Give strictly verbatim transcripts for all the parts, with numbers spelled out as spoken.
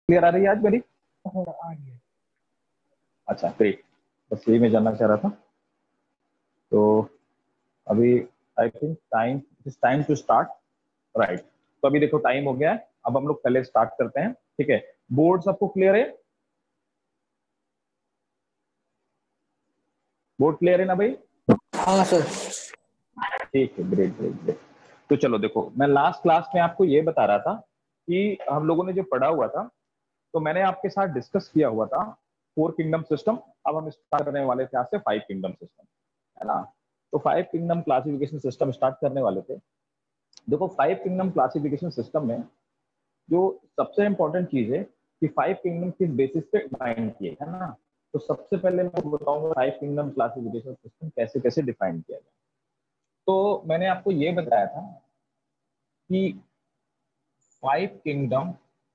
Clear आ रही है आज मेरी? हाँ, आ रही है। अच्छा ग्रेट, बस यही मैं जानना चाह रहा था। तो अभी I think time it's time to start, right. तो अभी देखो टाइम हो गया है, अब हम लोग पहले स्टार्ट करते हैं, ठीक है। बोर्ड सबको क्लियर है? बोर्ड क्लियर है ना भाई? हाँ सर। ठीक है, ग्रेट ग्रेट ग्रेट। तो चलो देखो, मैं लास्ट क्लास में आपको ये बता रहा था कि हम लोगों ने जो पढ़ा हुआ था, तो मैंने आपके साथ डिस्कस किया हुआ था फोर किंगडम सिस्टम। अब हम स्टार्ट करने वाले थे आज से फाइव किंगडम सिस्टम, है ना। तो five kingdom classification system start करने वाले थे। देखो फाइव किंगडम क्लासिफिकेशन सिस्टम में जो सबसे इंपॉर्टेंट चीज है कि फाइव किंगडम किस बेसिस पे डिफाइन किए, है ना। तो सबसे पहले मैं बताऊंगा फाइव किंगडम क्लासिफिकेशन सिस्टम कैसे कैसे डिफाइन किया जाए। तो मैंने आपको ये बताया था कि फाइव किंगडम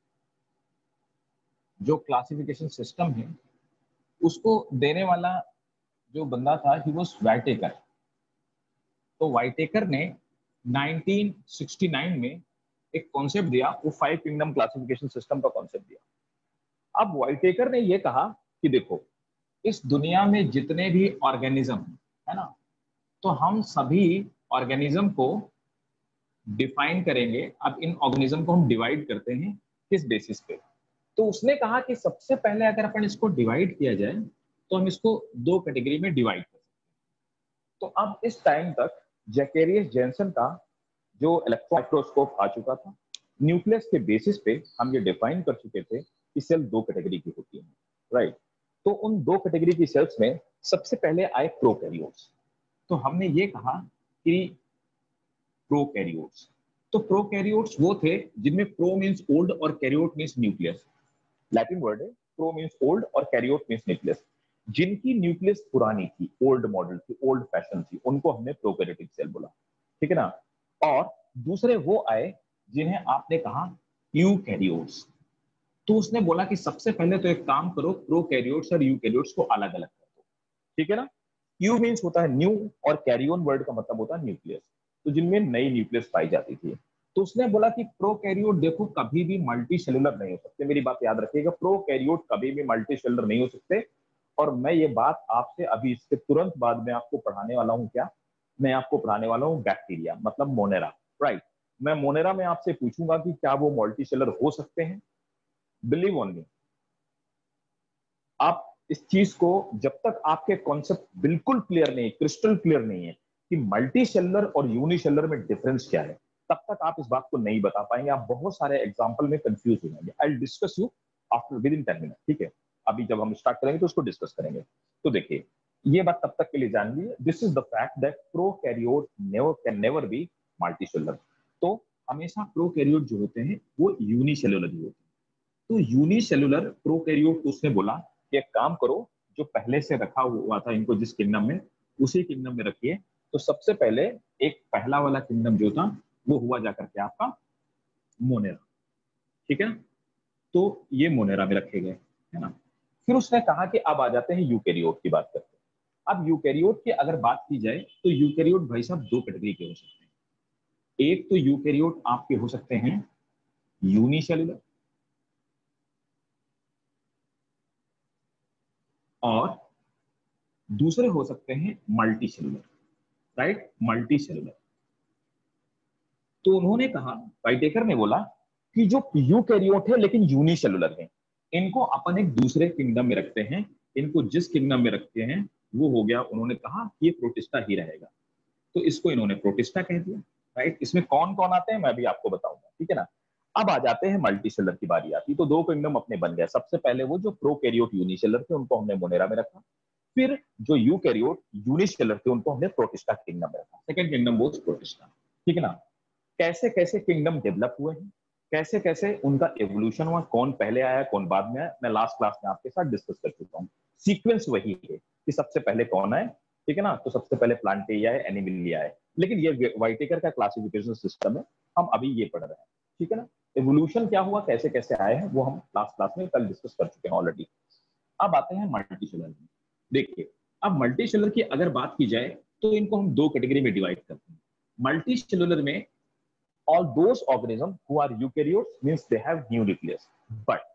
जो क्लासिफिकेशन सिस्टम है उसको देने वाला जो बंदा था ही वाज वाइटेकर। तो वाइटेकर ने नाइनटीन सिक्सटी नाइन में एक कॉन्सेप्ट दिया, वो फाइव किंगडम क्लासिफिकेशन सिस्टम का कॉन्सेप्ट दिया। अब वाइटेकर ने ये कहा कि देखो, इस दुनिया में जितने भी ऑर्गेनिज्म है ना, तो हम सभी ऑर्गेनिज्म को डिफाइन करेंगे। अब इन ऑर्गेनिज्म को हम डिवाइड करते हैं किस बेसिस पे? तो उसने कहा कि सबसे पहले अगर अपन इसको डिवाइड किया जाए तो हम इसको दो कैटेगरी में डिवाइड कर सकते हैं। तो अब इस टाइम तक जैकेरियस जेनसन का जो इलेक्ट्रॉन माइक्रोस्कोप आ चुका था, न्यूक्लियस के बेसिस पे हम ये डिफाइन कर चुके थे कि सेल दो कैटेगरी की होती है, राइट। तो उन दो कैटेगरी की सेल्स में सबसे पहले आए प्रोकैरियोट्स। तो हमने ये कहा कि प्रोकैरियोट्स, तो प्रोकैरियोट्स वो थे जिनमें प्रो मींस ओल्ड और karyote means nucleus. Latin word है, प्रो मींस ओल्ड और कैरियोट मींस न्यूक्लियस। जिनकी न्यूक्लियस पुरानी थी, ओल्ड मॉडल थी, ओल्ड फैशन थी, उनको हमने प्रोकैरियोटिक सेल बोला, ठीक है ना। और दूसरे वो आए जिन्हें आपने कहा यूकैरियोट्स। तो उसने बोला कि सबसे पहले तो एक काम करो, प्रोकैरियोट्स और यूकैरियोट्स को अलग अलग कर दो, ठीक है ना। यू मीन्स होता है न्यू, और कैरियोन वर्ड का मतलब होता है न्यूक्लियस, तो जिनमें नई न्यूक्लियस पाई जाती थी। तो उसने बोला कि प्रोकैरियोट देखो कभी भी मल्टी सेलुलर नहीं हो सकते, मेरी बात याद रखिएगा, प्रोकैरियोट कभी भी मल्टी सेलुलर नहीं हो सकते। और मैं ये बात आपसे अभी इसके तुरंत बाद में आपको पढ़ाने वाला हूँ। क्या मैं आपको पढ़ाने वाला हूँ? बैक्टीरिया मतलब मोनेरा, राइट। मैं मोनेरा में आपसे पूछूंगा कि क्या वो मल्टी सेलुलर हो सकते हैं। बिलीव ऑन मी, आप इस चीज को, जब तक आपके कॉन्सेप्ट बिल्कुल क्लियर नहीं, क्रिस्टल क्लियर नहीं है कि मल्टी सेलुलर और यूनिसेलुलर में डिफरेंस क्या है, तब तक आप इस बात को नहीं बता पाएंगे। आप बहुत सारे एग्जांपल में कंफ्यूज हो जाएंगे। I will discuss you after within ten minute, ठीक है। अभी जब हम स्टार्ट करेंगे तो उसको डिस्कस करेंगे। तो देखिए, ये बात तब तक के लिए जान लीजिए, this is the fact that prokaryote never can never be multi cellular. तो हमेशा प्रोकैरियोट जो होते हैं वो यूनिसेलुलर ही होते हैं। तो यूनिसेलुलर प्रोकैरियोट को उसने बोला कि एक काम करो, जो पहले से रखा हुआ था इनको जिस किंगडम में, उसी किंगडम में रखिए। तो सबसे पहले एक पहला वाला किंगडम जो था वो हुआ जाकर के आपका मोनेरा, ठीक है। तो ये मोनेरा में रखे गए, है ना। फिर उसने कहा कि अब आ जाते हैं यूकैरियोट की बात करते हैं। अब यूकैरियोट की अगर बात की जाए तो यूकैरियोट भाई साहब दो कैटेगरी के हो सकते हैं। एक तो यूकैरियोट आपके हो सकते हैं यूनिसेलुलर, और दूसरे हो सकते हैं multi cellular, right, multi cellular. तो उन्होंने कहा, वाइटेकर ने बोला कि जो यूकैरियोट है लेकिन यूनिसेलुलर है, इनको अपन एक दूसरे किंगडम में रखते हैं। इनको जिस किंगडम में रखते हैं वो हो गया, उन्होंने कहा कि ये प्रोटिस्टा ही रहेगा। तो इसको इन्होंने प्रोटिस्टा कह दिया, राइट। इसमें कौन कौन आते हैं मैं अभी आपको बताऊंगा, ठीक है ना। अब आ जाते हैं मल्टीसेलर की बारी आती, तो दो किंगडम अपने बन गए। सबसे पहले वो जो प्रोकैरियोट यूनिसेलर थे उनको हमने मोनेरा में रखा। फिर जो यूकैरियोट यूनिसेलर थे उनको हमने प्रोटिस्टा किंगडम में रखा। सेकंड किंगडम वो प्रोटिस्टा, ठीक है ना। कैसे कैसे किंगडम डेवलप हुए हैं, कैसे कैसे उनका एवोल्यूशन हुआ, कौन पहले आया कौन बाद में आया, मैं लास्ट क्लास में आपके साथ डिस्कस कर चुका हूँ। सीक्वेंस वही है कि सबसे पहले कौन आए, ठीक है ना। तो सबसे पहले प्लांटेरिया है, एनिमिलिया है, लेकिन ये वाइटेकर का क्लासिफिकेशन सिस्टम है, हम अभी ये पढ़ रहे हैं, ठीक है ना। एवोल्यूशन क्या हुआ, कैसे कैसे आए हैं, वो हम लास्ट क्लास में कल डिस्कस कर चुके हैं ऑलरेडी। अब आते हैं मल्टीसेलुलर में। देखिए, अब मल्टीसेलुलर की अगर बात की जाए तो इनको हम दो कैटेगरी में डिवाइड करते हैं। मल्टीसेलुलर में all those organisms who are eukaryotes means they have new nucleus, but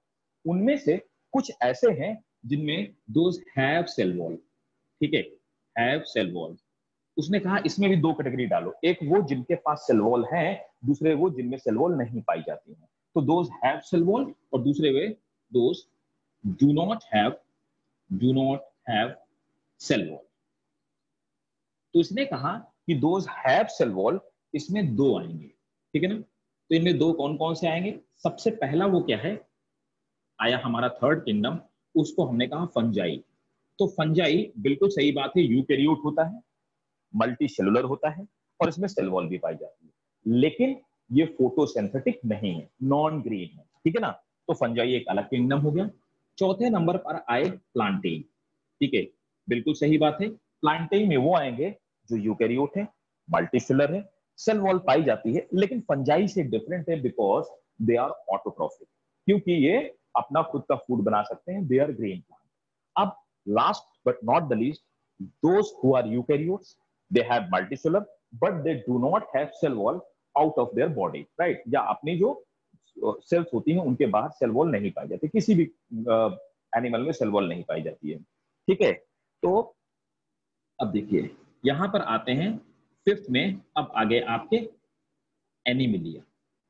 उनमें से कुछ ऐसे हैं जिनमें दोज हैव सेल वॉल, ठीक है, हैव सेल वॉल। उसने कहा इसमें भी दो कैटेगरी डालो, एक वो जिनके पास सेल वॉल है, दूसरे वो जिनमें सेल वॉल नहीं पाई जाती है। तो दोज हैव सेल वॉल और दूसरे वे those do not have do not have cell wall. तो इसने कहा कि दोज हैव सेल वॉल, इसमें दो आएंगे, ठीक है ना। तो इनमें दो कौन कौन से आएंगे? सबसे पहला वो क्या है, आया हमारा थर्ड किंगडम, उसको हमने कहा फंजाई। तो फंजाई बिल्कुल सही बात है, यूकैरियोट होता है, मल्टी सेलुलर होता है और इसमें सेल वॉल भी पाई जाती है, लेकिन ये फोटोसिंथेटिक नहीं है, नॉन ग्रीन है, ठीक है ना। तो फंजाई एक अलग किंगडम हो गया। चौथे नंबर पर आए प्लांटेन, ठीक है, बिल्कुल सही बात है। प्लांटेन में वो आएंगे जो यूकैरियोट है, मल्टीसेलुलर है, सेल वॉल पाई जाती है, लेकिन फंजाई से डिफरेंट है बिकॉज दे आर ऑटोट्रॉफिक, क्योंकि ये अपना खुद का फूड बना सकते हैं, दे आर ग्रीन प्लांट। अब last but not the least, those who are eukaryotes, they have multicellular but they do not have cell wall out of their body, right? या अपनी जो सेल्स होती हैं उनके बाहर सेल वॉल नहीं पाई जाती, किसी भी एनिमल में सेल वॉल नहीं पाई जाती है, ठीक है। तो अब देखिए यहां पर आते हैं फिफ्थ में, अब आगे आपके एनिमिलिया,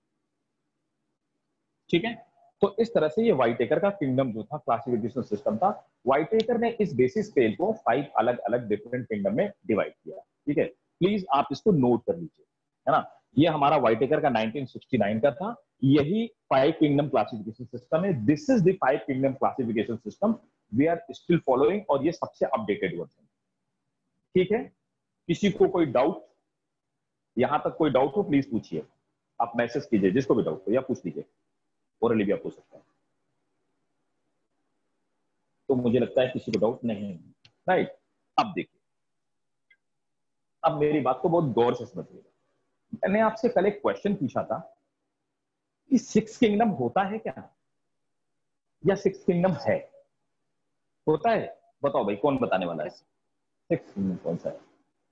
ठीक है। तो इस तरह से ये वाइटेकर का किंगडम जो था, क्लासिफिकेशन सिस्टम था, वाइटेकर ने इस बेसिस पे को फाइव अलग अलग डिफरेंट किंगडम में डिवाइड किया, ठीक है। प्लीज आप इसको नोट कर लीजिए, है ना। ये हमारा वाइटेकर का नाइनटीन सिक्सटी नाइन का था, यही फाइव किंगडम क्लासिफिकेशन सिस्टम है। This is the five kingdom classification system we are still following, और ये सबसे अपडेटेड वर्जन, ठीक है। किसी को कोई डाउट, यहां तक कोई डाउट हो प्लीज पूछिए, आप मैसेज कीजिए जिसको भी डाउट हो, या पूछ लीजिए, ओरली भी आप पूछ सकते हैं। तो मुझे लगता है किसी को डाउट नहीं है, राइट। अब देखिए, अब मेरी बात को बहुत गौर से समझिएगा। मैंने आपसे कल एक क्वेश्चन पूछा था कि सिक्स किंगडम होता है क्या, या सिक्स किंगडम है, होता है? बताओ भाई, कौन बताने वाला है? सिक्स किंगडम कौन सा है?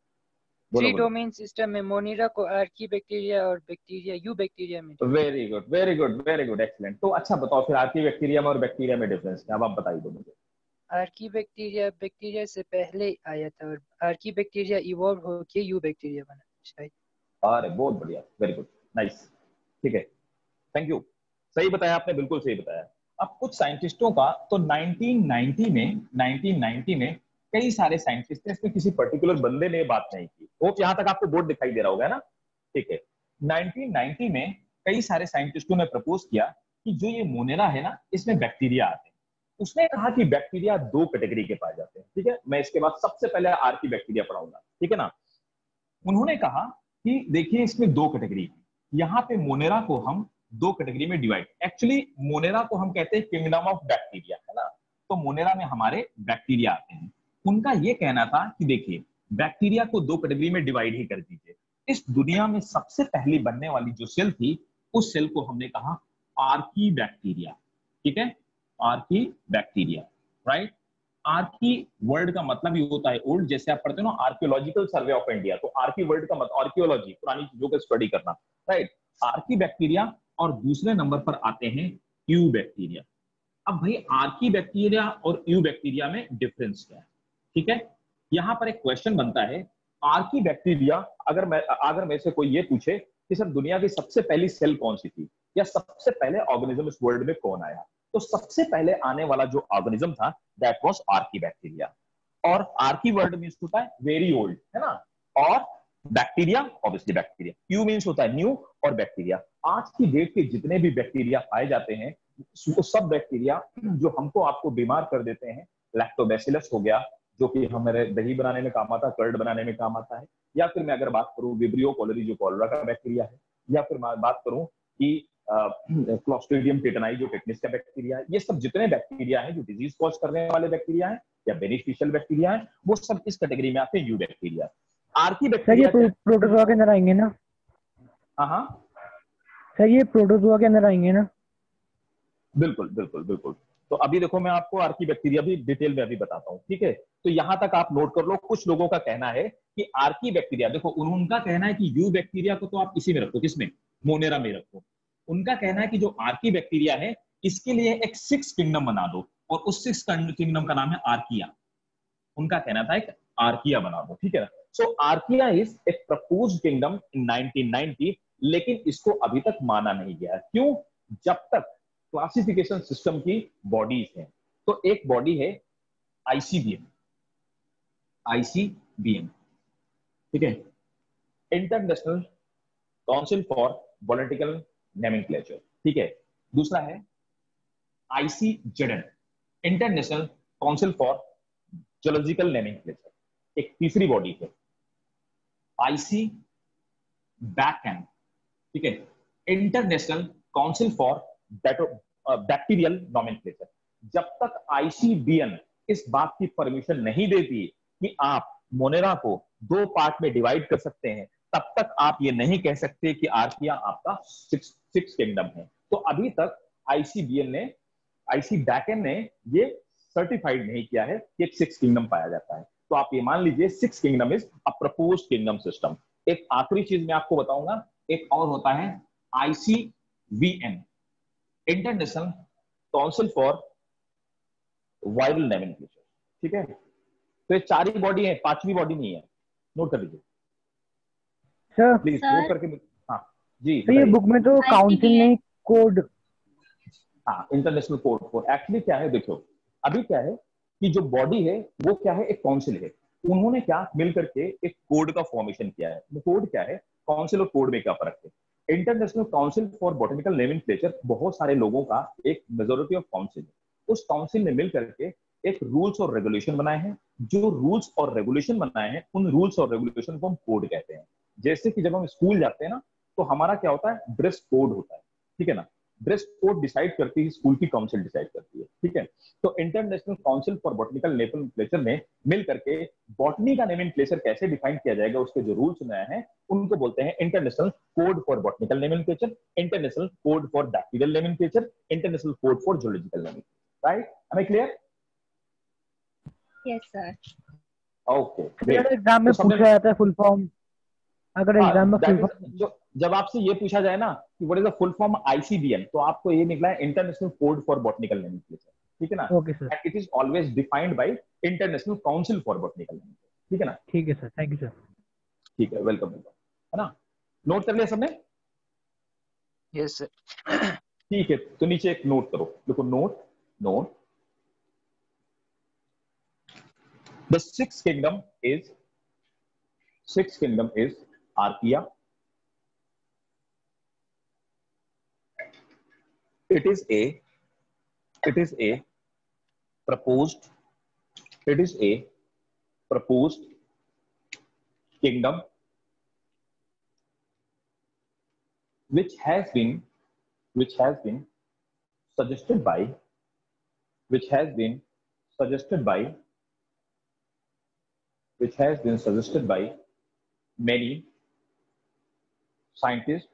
थ्री डोमेन सिस्टम में मोनेरा को आर्की बैक्टीरिया और बैक्टीरिया यू बैक्टीरिया में। Very good very good very good, excellent. तो अच्छा बताओ फिर आर्की बैक्टीरिया में और बैक्टीरिया में डिफरेंस क्या, अब आप बताइए दो मुझे। आर्की बैक्टीरिया बैक्टीरिया से पहले आया था और आर्की बैक्टीरिया इवॉल्व होकर यू बैक्टीरिया बना शायद। अरे बहुत बढ़िया, वेरी गुड, नाइस, ठीक है, थैंक यू, सही बताया आपने, बिल्कुल सही बताया। अब कुछ साइंटिस्टों का तो नाइनटीन नाइंटी में नाइनटीन नाइंटी में कई सारे साइंटिस्ट, इसमें किसी पर्टिकुलर बंदे ने बात नहीं की, वो यहां तक आपको बोर्ड दिखाई दे रहा होगा ना, ठीक है। नाइनटीन नाइंटी में कई सारे साइंटिस्टों ने प्रपोज किया कि जो ये मोनेरा है ना, इसमें बैक्टीरिया आते हैं। उसने कहा कि बैक्टीरिया दो कैटेगरी के पाए जाते हैं, ठीक है। मैं इसके बाद सबसे पहले आर्की बैक्टीरिया पढ़ाऊंगा, ठीक है ना। उन्होंने कहा कि देखिए इसमें दो कैटेगरी, यहाँ पे मोनेरा को हम दो कैटेगरी में डिवाइड, एक्चुअली मोनेरा को हम कहते हैं किंगडम ऑफ बैक्टीरिया, है ना। तो मोनेरा में हमारे बैक्टीरिया आते हैं। उनका ये कहना था कि देखिए बैक्टीरिया को दो कैटेगरी में डिवाइड ही कर दीजिए। इस दुनिया में सबसे पहली बनने वाली जो सेल थी, उस सेल को हमने कहा आर्की बैक्टीरिया, ठीक है, archaebacteria, right. Archae word का मतलब ही होता है ओल्ड, जैसे आप पढ़ते हो ना आर्कियोलॉजिकल सर्वे ऑफ इंडिया, तो आर्की वर्ड का मतलब आर्कियोलॉजी, पुरानी चीजों का स्टडी करना, राइट। आर्की बैक्टीरिया, और दूसरे नंबर पर आते हैं यू बैक्टीरिया। अब भाई आर्की बैक्टीरिया और यू बैक्टीरिया में डिफरेंस क्या है, ठीक है। यहां पर एक क्वेश्चन बनता है, आर्की बैक्टीरिया, अगर मैं अगर मेरे से कोई ये पूछे कि सर दुनिया की सबसे पहली सेल कौन सी थी, या सबसे पहले ऑर्गेनिज्म इस वर्ल्ड में कौन आया, तो सबसे पहले आने वाला जो ऑर्गेनिज्म था दैट वाज आर्की बैक्टीरिया। और आर्की वर्ड मींस होता है वेरी ओल्ड, है ना, और bacteria obviously bacteria, eu means होता है न्यू, और बैक्टीरिया आज की डेट के जितने भी बैक्टीरिया पाए जाते हैं वो सब बैक्टीरिया जो हमको आपको बीमार कर देते हैं, लैक्टोबैसिलस हो गया जो कि हमारे दही बनाने में काम आता है, कर्ड बनाने में काम आता है, या फिर मैं अगर बात करूं विब्रियो कोलेरी जो कॉलरा का बैक्टीरिया है, या फिर मैं बात करूं कि क्लोस्ट्रीडियम टेटनाई जो टेटनिस का बैक्टीरिया है, ये सब जितने बैक्टीरिया हैं जो डिजीज कॉज करने वाले बैक्टीरिया हैं या बेनिफिशियल बैक्टीरिया हैं, वो सब इस कैटेगरी में आते हैं, eubacteria. Archaebacteria sir ये प्रोटोजोआ के अंदर आएंगे ना? हाँ हाँ सर ये प्रोटोजोआ के अंदर आएंगे ना? बिल्कुल बिल्कुल बिल्कुल। तो अभी देखो मैं आपको आर्की बैक्टीरिया भी डिटेल में अभी बताता हूँ, ठीक है। तो यहां तक आप नोट कर लो। कुछ लोगों का कहना है कि आर्की बैक्टीरिया, देखो उनका कहना है कि यू बैक्टीरिया को तो आप इसी में रखो, किसमें, मोनेरा में रखो। उनका कहना है कि जो आर्की बैक्टीरिया है इसके लिए एक सिक्स किंगडम बना दो, और उस सिक्स किंगडम का नाम है आर्किया। उनका कहना था एक आर्किया बना दो, ठीक है ना। सो आर्किया इज एक proposed kingdom in nineteen ninety, लेकिन इसको अभी तक माना नहीं गया। क्यों? जब तक क्लासिफिकेशन सिस्टम की बॉडीज हैं, तो एक बॉडी है आईसीबीएम, आईसीबीएम, ठीक है, international council for political nomenclature, ठीक है। दूसरा है ICZN, international council for geological nomenclature. एक तीसरी बॉडी है आईसी बैकएन, ठीक है, international council for bacterial nomenclature. जब तक आईसीबीएन इस बात की परमिशन नहीं देती कि आप मोनेरा को दो पार्ट में डिवाइड कर सकते हैं, तब तक आप ये नहीं कह सकते कि आर्किया आपका सिक्स सिक्स किंगडम है। तो अभी तक आईसीबीएन ने, आईसी बैकएन ने ये सर्टिफाइड नहीं किया है कि एक सिक्स किंगडम पाया जाता है। तो आप ये मान लीजिए six kingdom is a proposed kingdom system. एक आखिरी चीज मैं आपको बताऊंगा, एक और होता है ICVN, international council for viral nomenclature, ठीक है। तो ये चार ही बॉडी है, पांचवी बॉडी नहीं है, नोट कर लीजिए सर। प्लीज, नोट करके। हाँ जी, तो ये बुक में तो काउंसिल नहीं, कोड। हाँ, इंटरनेशनल कोड फॉर, एक्चुअली क्या है देखो, अभी क्या है कि जो बॉडी है वो क्या है, एक काउंसिल है। उन्होंने क्या मिलकर के एक कोड का फॉर्मेशन किया है। वो कोड क्या है, काउंसिल और कोड में क्या फर्क है? International council for botanical nomenclature बहुत सारे लोगों का एक मेजोरिटी ऑफ काउंसिल है। उस काउंसिल ने मिलकर के एक रूल्स और रेगुलेशन बनाए हैं। जो रूल्स और रेगुलेशन बनाए हैं, उन रूल्स और रेगुलेशन को हम कोड कहते हैं। जैसे कि जब हम स्कूल जाते हैं ना, तो हमारा क्या होता है, ड्रेस कोड होता है, ठीक है ना। ड्रेस कोड डिसाइड करती है स्कूल की काउंसिल डिसाइड करती है, ठीक है। तो international council for botanical nomenclature ने मिल करके बॉटनी का नोमेनक्लेचर कैसे डिफाइन किया जाएगा, उसके जो रूल्स बनाए हैं उनको बोलते हैं international code for botanical nomenclature, international code for bacterial nomenclature, international code for geological nomenclature. Right? Am I clear? Yes sir. Okay, exam में पूछा जाता है फुल फॉर्म, अगर एग्जाम में फुल फॉर्म, जब आपसे ये पूछा जाए ना कि what is the full form ICBN, तो आपको ये निकला है international code for botanical nomenclature, ठीक है ना। Okay sir. And it is always defined by international council for botanical nomenclature, ठीक है ना। ठीक है सर, थैंक यू सर। ठीक है, वेलकम, है ना। नोट कर लिया सबने? Yes sir. ठीक है, तो नीचे एक नोट करो, देखो note, note the six kingdom is, six kingdom is archaea, it is a it is a proposed it is a proposed kingdom which has been which has been suggested by which has been suggested by which has been suggested by many scientists,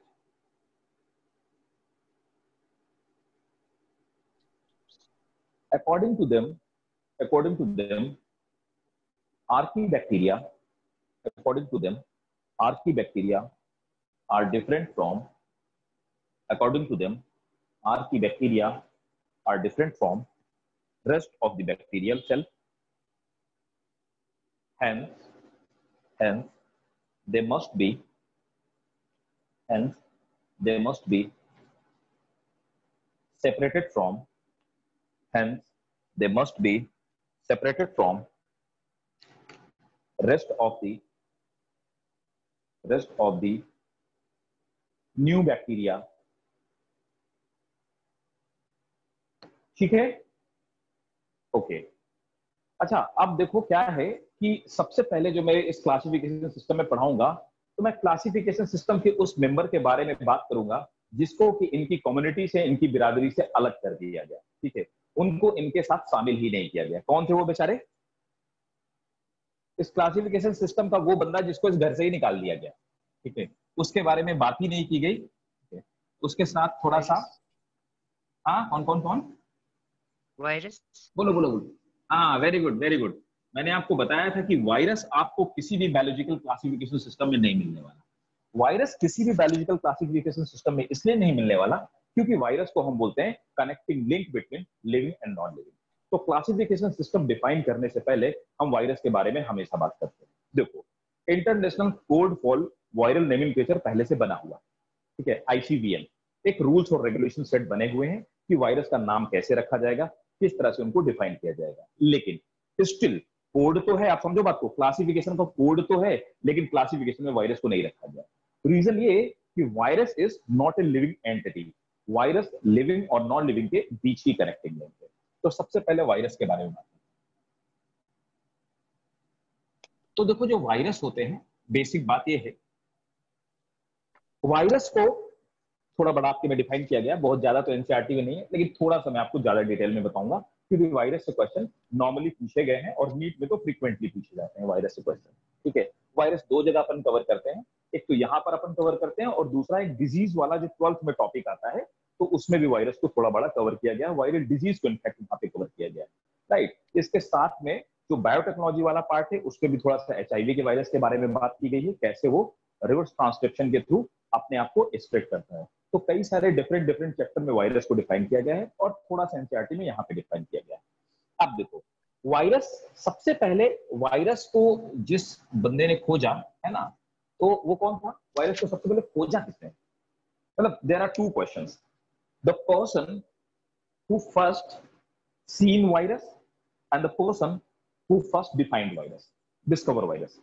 according to them according to them archaebacteria according to them archaebacteria are different from according to them archaebacteria are different from rest of the bacterial cell. hence hence they must be hence they must be separated from hence they must be separated from rest of the rest of the new bacteria, ठीक है। Okay, अच्छा अब देखो क्या है कि सबसे पहले जो मैं इस क्लासिफिकेशन सिस्टम में पढ़ाऊंगा, तो मैं क्लासिफिकेशन सिस्टम के उस मेंबर के बारे में बात करूंगा जिसको कि इनकी कम्युनिटी से, इनकी बिरादरी से अलग कर दिया गया, ठीक है। उनको इनके साथ शामिल ही नहीं किया गया। कौन थे वो बेचारे? इस क्लासिफिकेशन सिस्टम का वो बंदा जिसको इस घर से ही निकाल दिया गया, ठीक है, उसके बारे में बात ही नहीं की गई, ठीक है। उसके साथ थोड़ा सा, हाँ कौन कौन कौन? वायरस। बोलो बोलो बोलो। हाँ, वेरी गुड वेरी गुड। मैंने आपको बताया था कि वायरस आपको किसी भी बायोलॉजिकल क्लासिफिकेशन सिस्टम में नहीं मिलने वाला। वायरस किसी भी बायोलॉजिकल क्लासिफिकेशन सिस्टम में इसलिए नहीं मिलने वाला क्योंकि वायरस को हम बोलते हैं connecting link between living and non living. तो क्लासिफिकेशन सिस्टम डिफाइन करने से पहले हम वायरस के बारे में हमेशा बात करते हैं। देखो, international code for viral nomenclature पहले से बना हुआ, ठीक है, आईसीवीएम, एक रूल्स और रेगुलेशन सेट बने हुए हैं कि वायरस का नाम कैसे रखा जाएगा, किस तरह से उनको डिफाइन किया जाएगा। लेकिन स्टिल कोड तो है, आप समझो बात को, क्लासिफिकेशन का कोड तो है, लेकिन क्लासिफिकेशन में वायरस को नहीं रखा गया। रीजन ये कि virus is not a living entity, virus living और नॉन लिविंग के बीच की कनेक्टिंग लिंक है। तो सबसे पहले वायरस के बारे में बात करते हैं। तो देखो, जो वायरस होते हैं, बेसिक बात यह है, वायरस को थोड़ा बड़ा आपके में डिफाइन किया गया, बहुत ज्यादा तो एनसीईआरटी में नहीं है, लेकिन थोड़ा सा मैं आपको ज्यादा डिटेल में बताऊंगा, क्योंकि वायरस से क्वेश्चन नॉर्मली पूछे गए हैं और नीट में तो फ्रीक्वेंटली पूछे जाते हैं वायरस से क्वेश्चन, ठीक है। वायरस दो जगह अपन कवर करते हैं, एक तो यहाँ पर अपन कवर करते हैं, और दूसरा एक डिजीज वाला जो ट्वेल्थ में टॉपिक आता है, तो उसमें भी वायरस को थोड़ा बड़ा कवर किया गया, वायरल डिजीज को इनफैक्ट यहाँ पे कवर किया गया, राइट। इसके साथ में जो बायोटेक्नोलॉजी वाला पार्ट है, उसमें भी थोड़ा सा एचआईवी के वायरस के बारे में बात की गई है, कैसे वो रिवर्स ट्रांसक्रिप्शन के थ्रू अपने आप को स्प्रेड करता है। तो कई सारे डिफरेंट डिफरेंट चैप्टर में वायरस को डिफाइन किया गया है, और थोड़ा सा एनसीईआरटी में यहाँ पे डिफाइन किया गया है। अब देखो, वायरस, सबसे पहले वायरस को जिस बंदे ने खोजा है ना, तो वो कौन था? वायरस को सबसे पहले खोजा किसने? मतलब there are two questions, the person who first seen virus and the person who first defined virus, discover virus.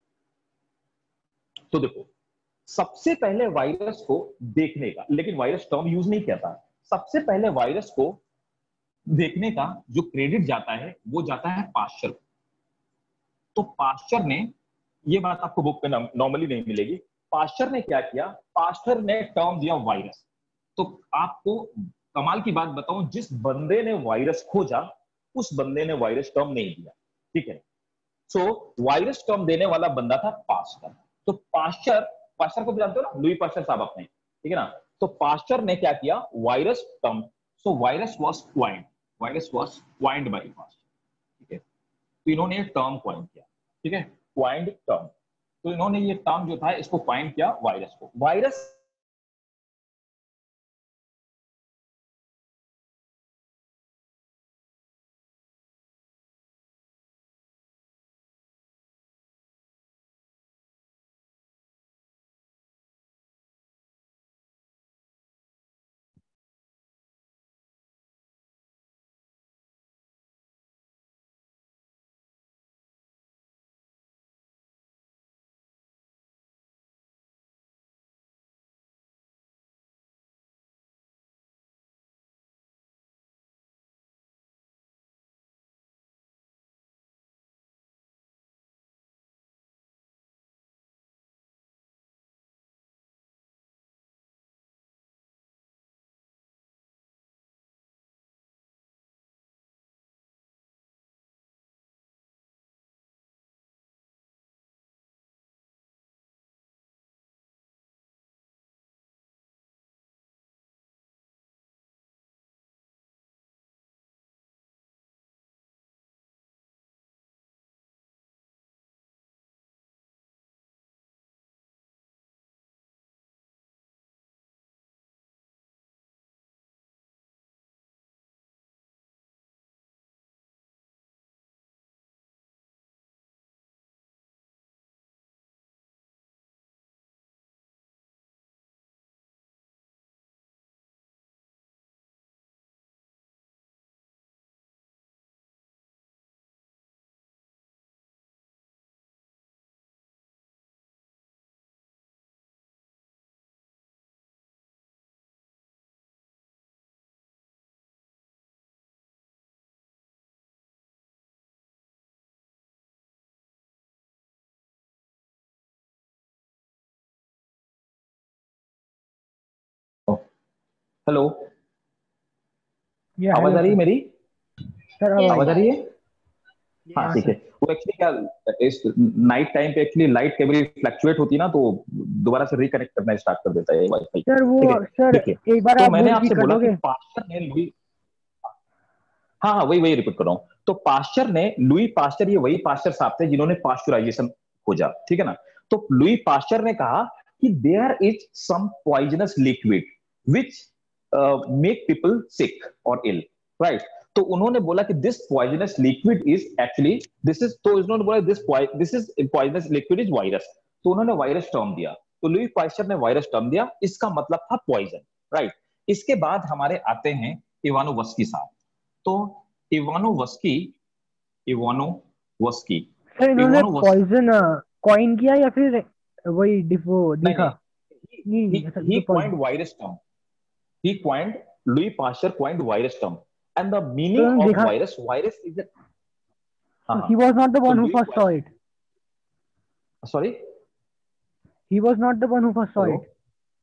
तो देखो, सबसे पहले वायरस को देखने का, लेकिन वायरस टर्म यूज नहीं किया था, सबसे पहले वायरस को देखने का जो क्रेडिट जाता है वो जाता है पाश्चर। तो पाश्चर ने, ये बात आपको बुक पे नॉर्मली नहीं मिलेगी, पाश्चर ने क्या किया, पाश्चर ने टर्म दिया वायरस। तो आपको कमाल की बात बताऊं, जिस बंदे ने वायरस खोजा उस बंदे ने वायरस टर्म नहीं दिया, ठीक है। सो वायरस टर्म देने वाला बंदा था पाश्चर। तो पाश्चर, पाश्चर को भी जानते हो ना, लुई पाश्चर साहब अपने, ठीक है ना। तो पाश्चर ने क्या किया, virus term, so virus was coined, virus was coined by Pasteur, ठीक है। तो इन्होंने ये टर्म क्वाइंड किया, ठीक है, क्वाइंड टर्म। तो इन्होंने ये टर्म जो था इसको क्वाइंड किया वायरस को। वायरस हेलो, ये आवाज हेलो आ रही है सर। मेरी? सर अब Yes, आवाज आ आई। रही है? ये हाँ हाँ ठीक है। सर। वो एक्चुअली क्या, इस नाइट टाइम पे एक्चुअली लाइट कभी फ्लक्चुएट होती है ना, तो दोबारा से रिकनेक्ट करना स्टार्ट कर देता है वाईफाई, सर वो ठीक है। सर देखिए, एक बार तो आप वो मैंने रिपीट आपसे कर बोला कि दोगे? पाश्चर ने लुई, हाँ हाँ वही वही रिपीट कर रहा हूँ। तो पाश्चर ने, लुई पाश्चर, ये वही पाश्चर साहब थे जिन्होंने पाश्चराइजेशन खोजा, ठीक है ना। तो लुई पाश्चर ने कहा कि there is some poisonous liquid which make people sick और इल, राइट। तो उन्होंने बोला कि this poisonous liquid is actually this is, तो उन्होंने बोला this this is poisonous liquid is virus, तो उन्होंने वायरस टर्म दिया, तो लुई पाश्चर ने वायरस टर्म दिया, इसका मतलब था पॉइजन, राइट। इसके बाद हमारे आते हैं इवानोवस्की साहब। तो इवानोवस्की इवानोवस्की सर इन्होंने इवानोवस्की पॉइजन कॉइन किया या फिर वही डिफो नहीं लिखा? नहीं, नहीं सर, he तो coined poison virus term. He coined, Louis Pasteur coined virus term. And the तो meaning उन्होंने of लिखा। virus, virus is a, हाँ So हाँ, he was not the तो one who Louis first saw it. sorry, He was not the one who first saw hello, it.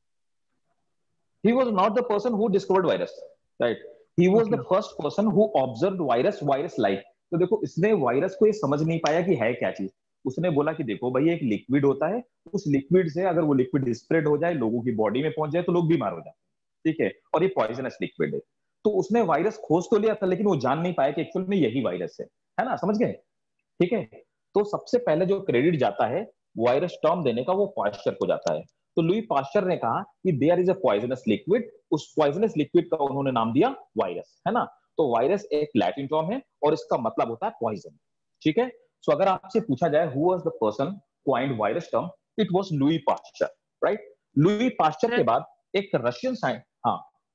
he was not the person who discovered virus, right? He was Okay. the first person who observed virus, virus like. तो देखो इसने virus को ये समझ नहीं पाया कि है क्या चीज, उसने बोला कि देखो भाई एक लिक्विड होता है, उस लिक्विड से अगर वो लिक्विड स्प्रेड हो जाए, लोगों की बॉडी में पहुंच जाए तो लोग बीमार हो जाते हैं, ठीक है, और ये पॉइजनस लिक्विड है। तो उसने वायरस खोज तो लिया था, लेकिन वो जान नहीं पाया कि एक्चुअल में यही वायरस है, है ना, समझ गए, ठीक है। तो सबसे पहले जो क्रेडिट जाता है वायरस टर्म देने का वो पाश्चर को जाता है। तो लुई पाश्चर ने कहा कि there is a poisonous liquid, उस पॉइजनस लिक्विड का उन्होंने नाम दिया वायरस, है ना। तो वायरस एक लैटिन टर्म है और इसका मतलब होता है पॉइजन, ठीक है। सो अगर आपसे पूछा जाए who was the person coined virus term, it was Louis Pasteur, right. Louis Pasteur के बाद एक रशियन साइंस, हाँ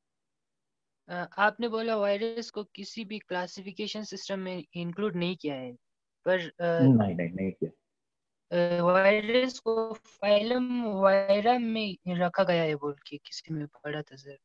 अ, आपने बोला वायरस को किसी भी क्लासिफिकेशन सिस्टम में इंक्लूड नहीं किया है, पर नहीं नहीं नहीं किया, वायरस को फाइलम वायरा में रखा गया है बोल के किसी में पढ़ा था सर।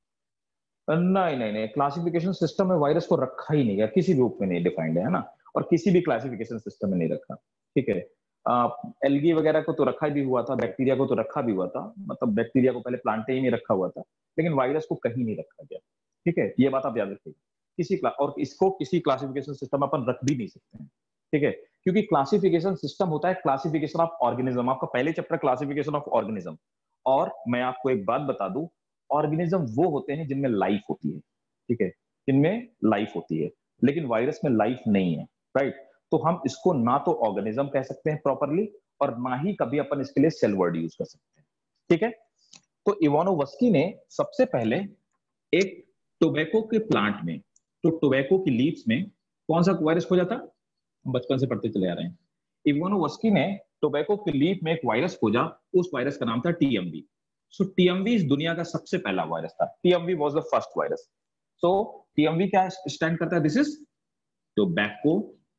नहीं नहीं नहीं, क्लासिफिकेशन सिस्टम में वायरस को रखा ही नहीं है, किसी भी रूप में नहीं डिफाइंड है ना, और किसी भी क्लासिफिकेशन सिस्टम में नहीं रखा, ठीक है। एल्गी वगैरह को तो रखा भी हुआ था, बैक्टीरिया को तो रखा भी हुआ था, मतलब बैक्टीरिया को पहले प्लांटे ही में रखा हुआ था, लेकिन वायरस को कहीं नहीं रखा गया, ठीक है, ये बात आप याद रखिएगा। किसी क्ला और इसको किसी क्लासिफिकेशन सिस्टम में अपन रख भी नहीं सकते हैं, ठीक है, क्योंकि क्लासिफिकेशन सिस्टम होता है क्लासिफिकेशन ऑफ ऑर्गेनिज्म, आपका पहले चैप्टर क्लासिफिकेशन ऑफ ऑर्गेनिज्म। और मैं आपको एक बात बता दूं, ऑर्गेनिज्म वो होते हैं जिनमें लाइफ होती है, ठीक है, जिनमें लाइफ होती है, लेकिन वायरस में लाइफ नहीं है, राइट। तो हम इसको ना तो ऑर्गेनिज्म कह सकते हैं प्रॉपरली, और ना ही कभी अपन इसके लिए सेल वर्ड यूज कर सकते हैं, ठीक है। तो इवानोवस्की ने सबसे पहले एक टोबैको के प्लांट में, तो टोबैको की लीव्स में कौन सा वायरस खोजा था, हम बचपन से पढ़ते चले आ रहे हैं। इवानोवस्की ने टोबैको की लीफ में एक वायरस खोजा, उस वायरस का नाम था टीएमवी। सो टीएमवी इस दुनिया का सबसे पहला वायरस था, TMV was the first virus. So TMV क्या स्टैंड करता है, this is tobacco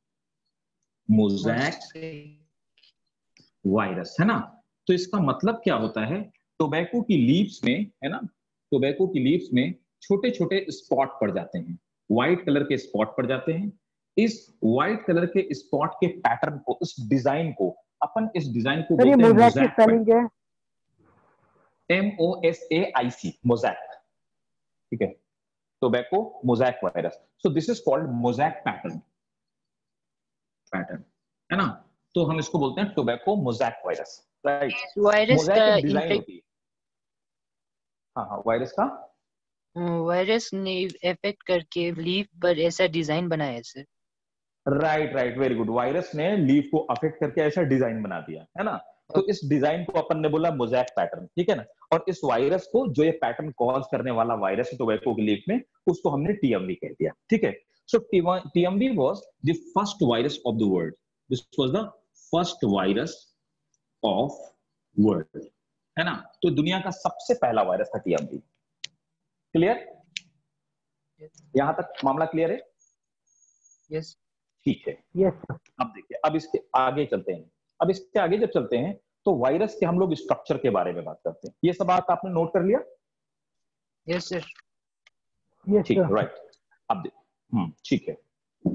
mosaic virus, है ना। तो इसका मतलब क्या होता है, टोबैको की लीव्स में, है ना, टोबैको की लीव्स में छोटे छोटे स्पॉट पड़ जाते हैं, व्हाइट कलर के स्पॉट पड़ जाते हैं। इस व्हाइट कलर के स्पॉट के पैटर्न को, इस डिजाइन को, अपन इस डिजाइन को सर ये बोलते हैं मोज़ैक की मोज़ैक, स्पेलिंग क्या है? M O S A I C, mosaic, ठीक है, tobacco mosaic virus. So this is called mosaic pattern, pattern, है ना। तो हम इसको बोलते हैं tobacco mosaic virus, right. Virus mosaic का एक डिजाइन इम्पैक्ट, होती है, हाँ हाँ, वायरस का, वायरस ने इफेक्ट करके लीफ पर ऐसा डिजाइन बनाया है sir. Right right, very good, virus ने लीफ को अफेक्ट करके ऐसा डिजाइन बना दिया, है ना। तो इस डिजाइन को अपन ने बोला मोज़ैक पैटर्न, ठीक है ना। और इस वायरस को, जो ये पैटर्न कॉज करने वाला वायरस है टोबैको की लीफ में, उसको हमने टीएमवी कह दिया, ठीक है। So TMV was the first virus of the world, this was the first virus of world, है ना। तो दुनिया का सबसे पहला वायरस था टीएमवी, क्लियर, यहां तक मामला क्लियर है, यस ठीक है। Yes sir. अब देखिए, अब इसके आगे चलते हैं, अब इसके आगे जब चलते हैं तो वायरस के हम लोग स्ट्रक्चर के बारे में बात करते हैं। ये सब बात आपने नोट कर लिया, यस सर। यस ठीक है, सर। राइट। अब देखो, हम्म ठीक है,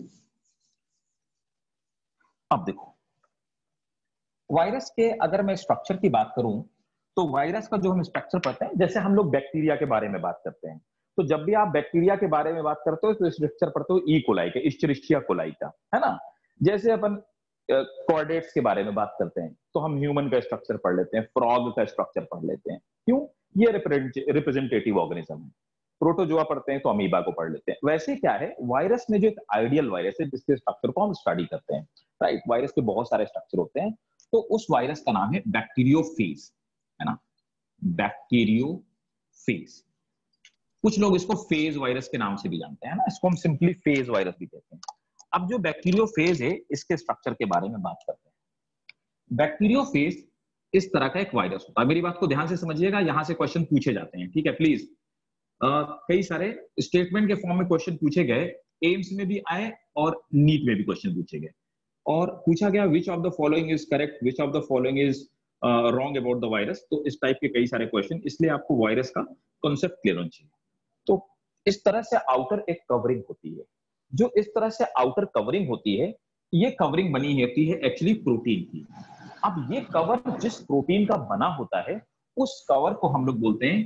अब देखो वायरस के अगर मैं स्ट्रक्चर की बात करूं, तो वायरस का जो हम स्ट्रक्चर पढ़ते हैं, जैसे हम लोग बैक्टीरिया के बारे में बात करते हैं, तो जब भी आप बैक्टीरिया के बारे में बात करते हो तो स्ट्रक्चर पढ़ते हो ई कोलाई का, इश्चरिशिया कोलाई का, है ना। जैसे अपन कॉर्डेट्स के बारे में बात करते हैं तो हम ह्यूमन का स्ट्रक्चर पढ़ लेते हैं, फ्रॉग का स्ट्रक्चर पढ़ लेते हैं, क्यों, ये रिप्रेजेंटेटिव ऑर्गेनिज्म है। प्रोटोजोआ पढ़ते हैं तो अमीबा को पढ़ लेते हैं। वैसे क्या है, वायरस में जो एक आइडियल वायरस है जिसके स्ट्रक्चर को हम स्टडी करते हैं, राइट, वायरस के बहुत सारे स्ट्रक्चर होते हैं, तो उस वायरस का नाम है बैक्टीरियोफेज, है ना, बैक्टीरियोफेज, कुछ लोग इसको फेज वायरस के नाम से भी जानते हैं ना, इसको हम सिंपली फेज वायरस भी कहते हैं। अब जो बैक्टीरियोफेज है इसके स्ट्रक्चर के बारे में बात करते हैं। बैक्टीरियोफेज इस तरह का एक वायरस होता है, मेरी बात को ध्यान से समझिएगा, यहां से क्वेश्चन पूछे जाते हैं, ठीक है प्लीज। कई सारे स्टेटमेंट के फॉर्म में क्वेश्चन पूछे गए, एम्स में भी आए और नीट में भी क्वेश्चन पूछे गए, और पूछा गया which of the following is correct, which of the following is wrong about the virus. तो इस टाइप के कई सारे क्वेश्चन, इसलिए आपको वायरस का कॉन्सेप्ट क्लियर होना चाहिए। तो इस तरह से आउटर एक कवरिंग होती है, जो इस तरह से आउटर कवरिंग होती है, ये कवरिंग बनी होती है एक्चुअली प्रोटीन की। अब ये कवर जिस प्रोटीन का बना होता है, उस कवर को हम लोग बोलते हैं,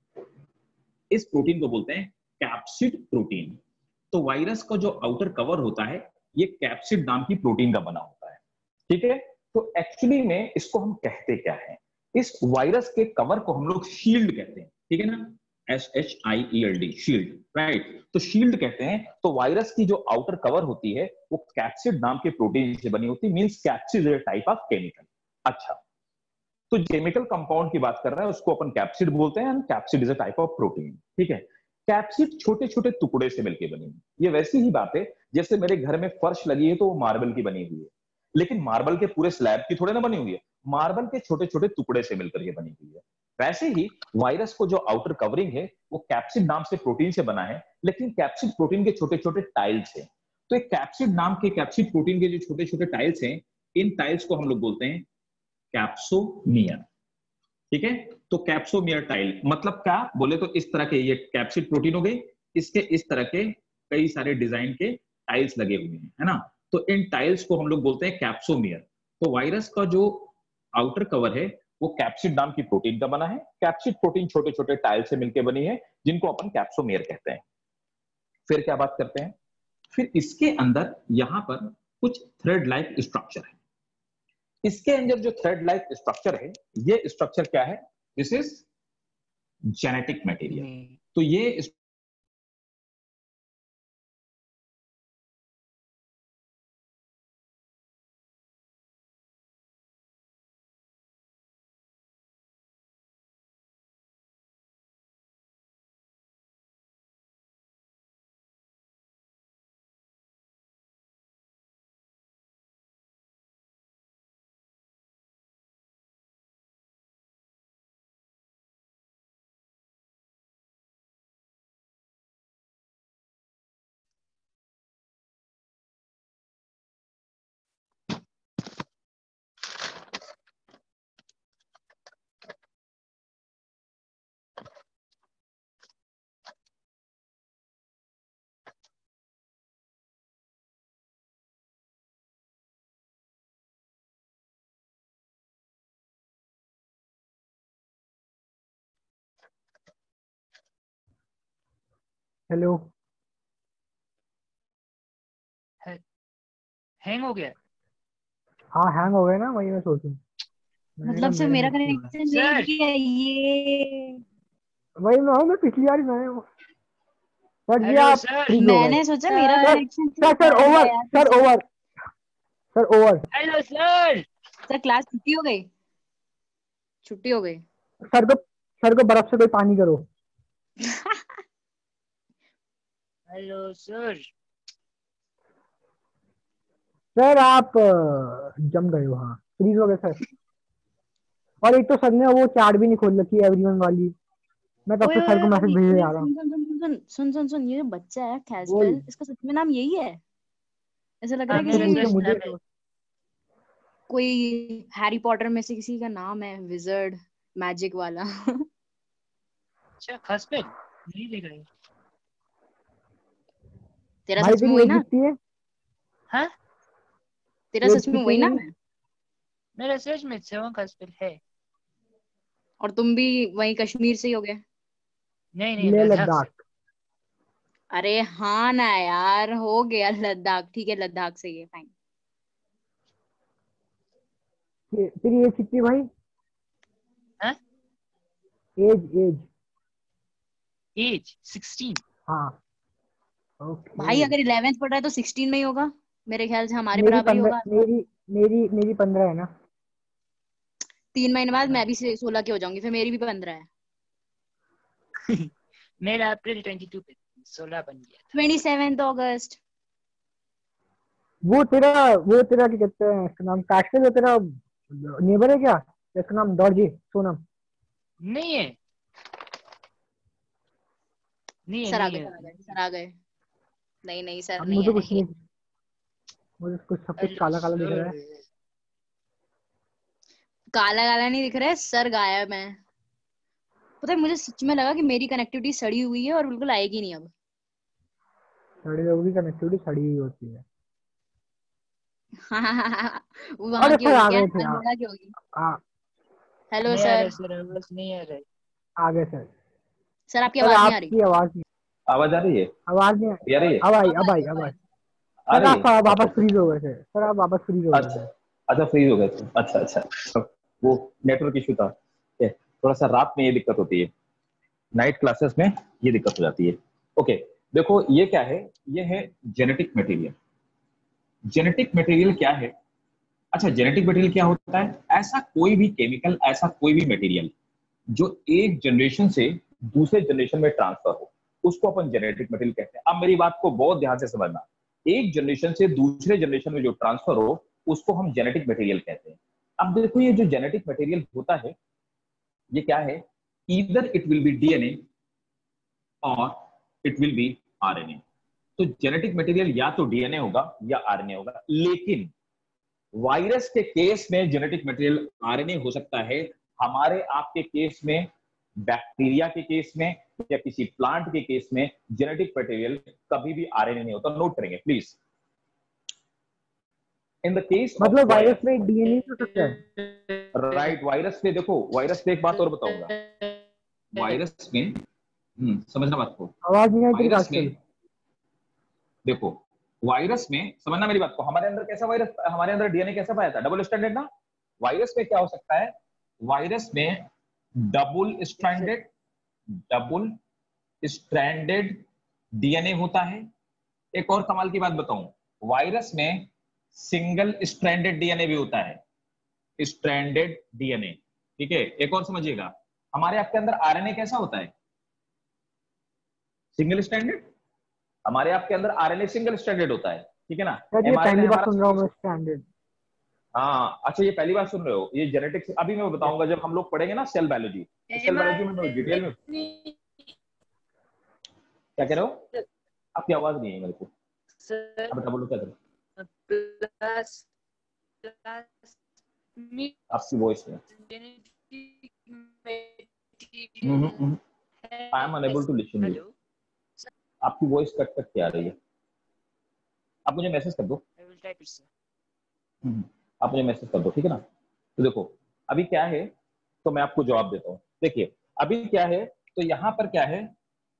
इस प्रोटीन को बोलते हैं कैप्सिड प्रोटीन। तो वायरस का जो आउटर कवर होता है, ये कैप्सिड नाम की प्रोटीन का बना होता है, ठीक है। तो एक्चुअली में इसको हम कहते क्या है, इस वायरस के कवर को हम लोग शील्ड कहते हैं, ठीक है ना, S H I E L D, shield, right. तो शील्ड कहते हैं। तो वायरस की जो आउटर कवर होती है वो कैप्सिड नाम के प्रोटीन से बनी होती है, means capsid is a type of chemical. अच्छा, तो केमिकल कंपाउंड की बात कर रहा है, उसको अपन कैप्सिड बोलते हैं, capsid is a type of protein, ठीक है। कैप्सिड छोटे छोटे टुकड़े से मिलकर बनी है। ये वैसी ही बात है जैसे मेरे घर में फर्श लगी है तो वो मार्बल की बनी हुई है, लेकिन मार्बल के पूरे स्लैब की थोड़े ना बनी हुई है, मार्बल के छोटे छोटे टुकड़े से मिलकर ये बनी हुई है। वैसे ही वायरस को जो आउटर कवरिंग है वो कैप्सिड नाम से प्रोटीन से बना है, लेकिन कैप्सिड प्रोटीन के छोटे छोटे टाइल्स हैं। तो एक कैप्सिड नाम के कैप्सिड प्रोटीन के जो छोटे छोटे टाइल्स हैं, इन टाइल्स को हम लोग बोलते हैं कैप्सोमियर, ठीक है। तो कैप्सोमियर टाइल मतलब क्या बोले तो इस तरह के ये कैप्सिड प्रोटीन हो गई, इसके इस तरह के कई सारे डिजाइन के टाइल्स लगे हुए हैं, है ना। तो इन टाइल्स को हम लोग बोलते हैं कैप्सोमियर। तो वायरस का जो आउटर कवर है वो कैप्सिड नाम की प्रोटीन का बना है। कैप्सिड प्रोटीन छोटे छोटे टाइल से मिलकर बनी है, जिनको अपन कैप्सोमियर कहते हैं। फिर क्या बात करते हैं, फिर इसके अंदर यहां पर कुछ थ्रेड लाइक स्ट्रक्चर है। इसके अंदर जो थ्रेड लाइक स्ट्रक्चर है, ये स्ट्रक्चर क्या है, दिस इज जेनेटिक मटेरियल। तो ये हेलो, हैंग हो गया। हाँ हैंग हो गया ना, वही मैं सोचूं। मैंने कहा मतलब सिर्फ मेरा मेरा नेट क्यों है। कनेक्शन सर नहीं है ये। वही मैं हूँ, मैं पिछली बार ही मैं हूँ। सर जी हेलो आप सर। फ्रीज हो गए। मैंने सोचा मेरा सर कनेक्शन सर ठीक सर आ गया ओवर, यार सर फिर। Over, sir over. Hello sir. Sir class छुट्टी हो गई, छुट्टी हो गई। सर को सर को बर्फ से कोई पानी करो। Hello sir. सर आप अ, जम गए हो, हाँ फ्रीज हो गए सर। और एक तो सर ने वो चैट भी नहीं खोल रखी है एवरीवन वाली, मैं तब ओए से सर को ओए मैसेज ओए भेजे ओए, जा रहा हूँ। सुन सुन सुन सुन सुन सुन सुन, ये जो बच्चा है बोल। कैजुअल, इसका सच में नाम यही है? ऐसा लग रहा हाँ है तो मेरा किसी पूछो सच मुझे नाम है। तो। कोई हैरी पॉटर में से किसी का नाम है, विजर्ड मैजिक वाला। अच्छा हस्बैंड नहीं लिख रही। तेरा भाई सच में तेरी वही एज नाम है? कितनी है? हाँ तेरा एज सच में कितनी वही है नाम तेरी? है? मेरा सच में सेवन हस्बैंड है। और तुम भी वही कश्मीर से ही हो गए? नहीं नहीं लेह लद्दाख से। लद्दाख। अरे हाँ ना यार, हो गया लद्दाख, ठीक है लद्दाख से ही है, फाइन। ते- तेरी एज कितनी है भाई? हाँ एज एज। Age sixteen. हाँ ओके। भाई अगर इलेवेंथ पढ़ रहा है तो सिक्सटीन में ही होगा, मेरे ख्याल से हमारे मेरी बराबर ही पंद्रह होगा। मेरी मेरी मेरी पंद्रह है ना। तीन महीने बाद मैं भी सोलह की हो जाऊंगी, फिर मेरी भी पंद्रह है। मेरा अप्रैल बाईस पे सोलह बन गया था। Twenty August. वो तेरा वो तेरा क्या कहते हैं इसका नाम, काश्मीर जो तेरा नेबर है क्या, इसका नाम दौड़जी सोनम? नहीं है नहीं है सर आ नहीं गए है। सर आ गए सर आ गए। नहीं नहीं सर अब नहीं मुझे कुछ है। नहीं, मुझे कुछ सब कुछ हेलो काला काला दिख रहा है। सर। काला काला नहीं दिख रहा है सर, गायब है। पता है मुझे सच में लगा कि मेरी कनेक्टिविटी सड़ी हुई है और बिल्कुल आएगी नहीं अब। सड़ी लोगों की कनेक्टिविटी सड़ी हुई होती है। वो वहां अरे की सर होगी आ क्या, गए थे आप। अल्मोड़ा की होगी। आ, हेलो नहीं आ रहा सर। सर, आवाज नहीं आ रहा है। आ गए सर। सर आपकी सर आवाज नहीं आ रही। आपकी आवाज नहीं, आवाज आ रही है? आवाज नहीं आ रही है? अब आई, अब अब आई आई, अब अब आई। आई। आ सर रही आप है? अच्छा वापस अच्छा फ्रीज हो गए थे, सर आप वापस फ्रीज हो गए अच्छा थे। अच्छा, फ्रीज हो गए थे। अच्छा अच्छा, वो नेटवर्क इशू था। ये थोड़ा सा रात में ये दिक्कत होती है, नाइट क्लासेस में ये दिक्कत हो जाती है। ओके, देखो ये क्या है, ये है जेनेटिक मटेरियल। जेनेटिक मटेरियल क्या है? अच्छा, जेनेटिक मटेरियल क्या होता है? ऐसा कोई भी केमिकल, ऐसा कोई भी मटेरियल जो एक जनरेशन से दूसरे जनरेशन में ट्रांसफर हो, उसको अपन जेनेटिक मटेरियल कहते हैं। अब मेरी बात को बहुत ध्यान से समझना, एक जनरेशन से दूसरे जनरेशन में जो ट्रांसफर हो उसको हम जेनेटिक मटेरियल कहते हैं। अब देखो ये जो जेनेटिक मटेरियल होता है ये क्या है, either it will be DNA और इट विल बी आरएनए। तो जेनेटिक मटेरियल या तो डीएनए होगा या आरएनए होगा, लेकिन वायरस के केस में जेनेटिक मटेरियल आरएनए हो सकता है, हमारे आपके केस में, बैक्टीरिया के केस में या किसी प्लांट के केस में जेनेटिक मटेरियल कभी भी आरएनए नहीं होता। नोट करेंगे please. In the case of मतलब वायरस वायरस, में डीएनए हो सकता है? राइट, वायरस में देखो, वायरस में एक बात और बताऊंगा, वायरस में हम्म समझना बात को, आवाज नहीं आई तेरी वायरस आजकल। में देखो, वायरस में समझना मेरी बात को, हमारे अंदर कैसा वायरस, हमारे अंदर डीएनए कैसा पाया था, डबल स्ट्रैंडेड ना। वायरस में क्या हो सकता है, वायरस में double stranded double stranded DNA होता है। एक और कमाल की बात बताऊं, वायरस में सिंगल स्ट्रैंडेड डीएनए भी होता है, स्ट्रैंडेड डीएनए। ठीक है, एक और समझिएगा, हमारे आपके अंदर आरएनए कैसा होता है, सिंगल स्ट्रैंडेड। हमारे आपके अंदर आरएनए सिंगल स्ट्रैंडेड होता है, ठीक है ना। सर ये एमआरएनए पहली बार हमारा सुन रहा हूँ मैं स्टैंडर्ड। हाँ अच्छा, ये पहली बार सुन रहे हो, ये जेनेटिक्स अभी मैं बताऊंगा जब हम लोग पढ़ेंगे ना सेल बायोलॉजी। सेल बायोलॉजी में मैं डिटेल में, क्या कह रहे हो, आपकी आवाज नहीं है मेरे को, अब बता, बोलो क्या करो, प्लस आपकी वॉइस है, I am unable to listen you, hello, आपकी वॉइस कट कट के आ रही है। आप मुझे मैसेज कर दो, I will type it sir. Hmm, आप मुझे मैसेज कर दो, ठीक है ना। तो देखो अभी क्या है, तो मैं आपको जवाब देता हूँ। देखिए अभी क्या है, तो यहाँ पर क्या है,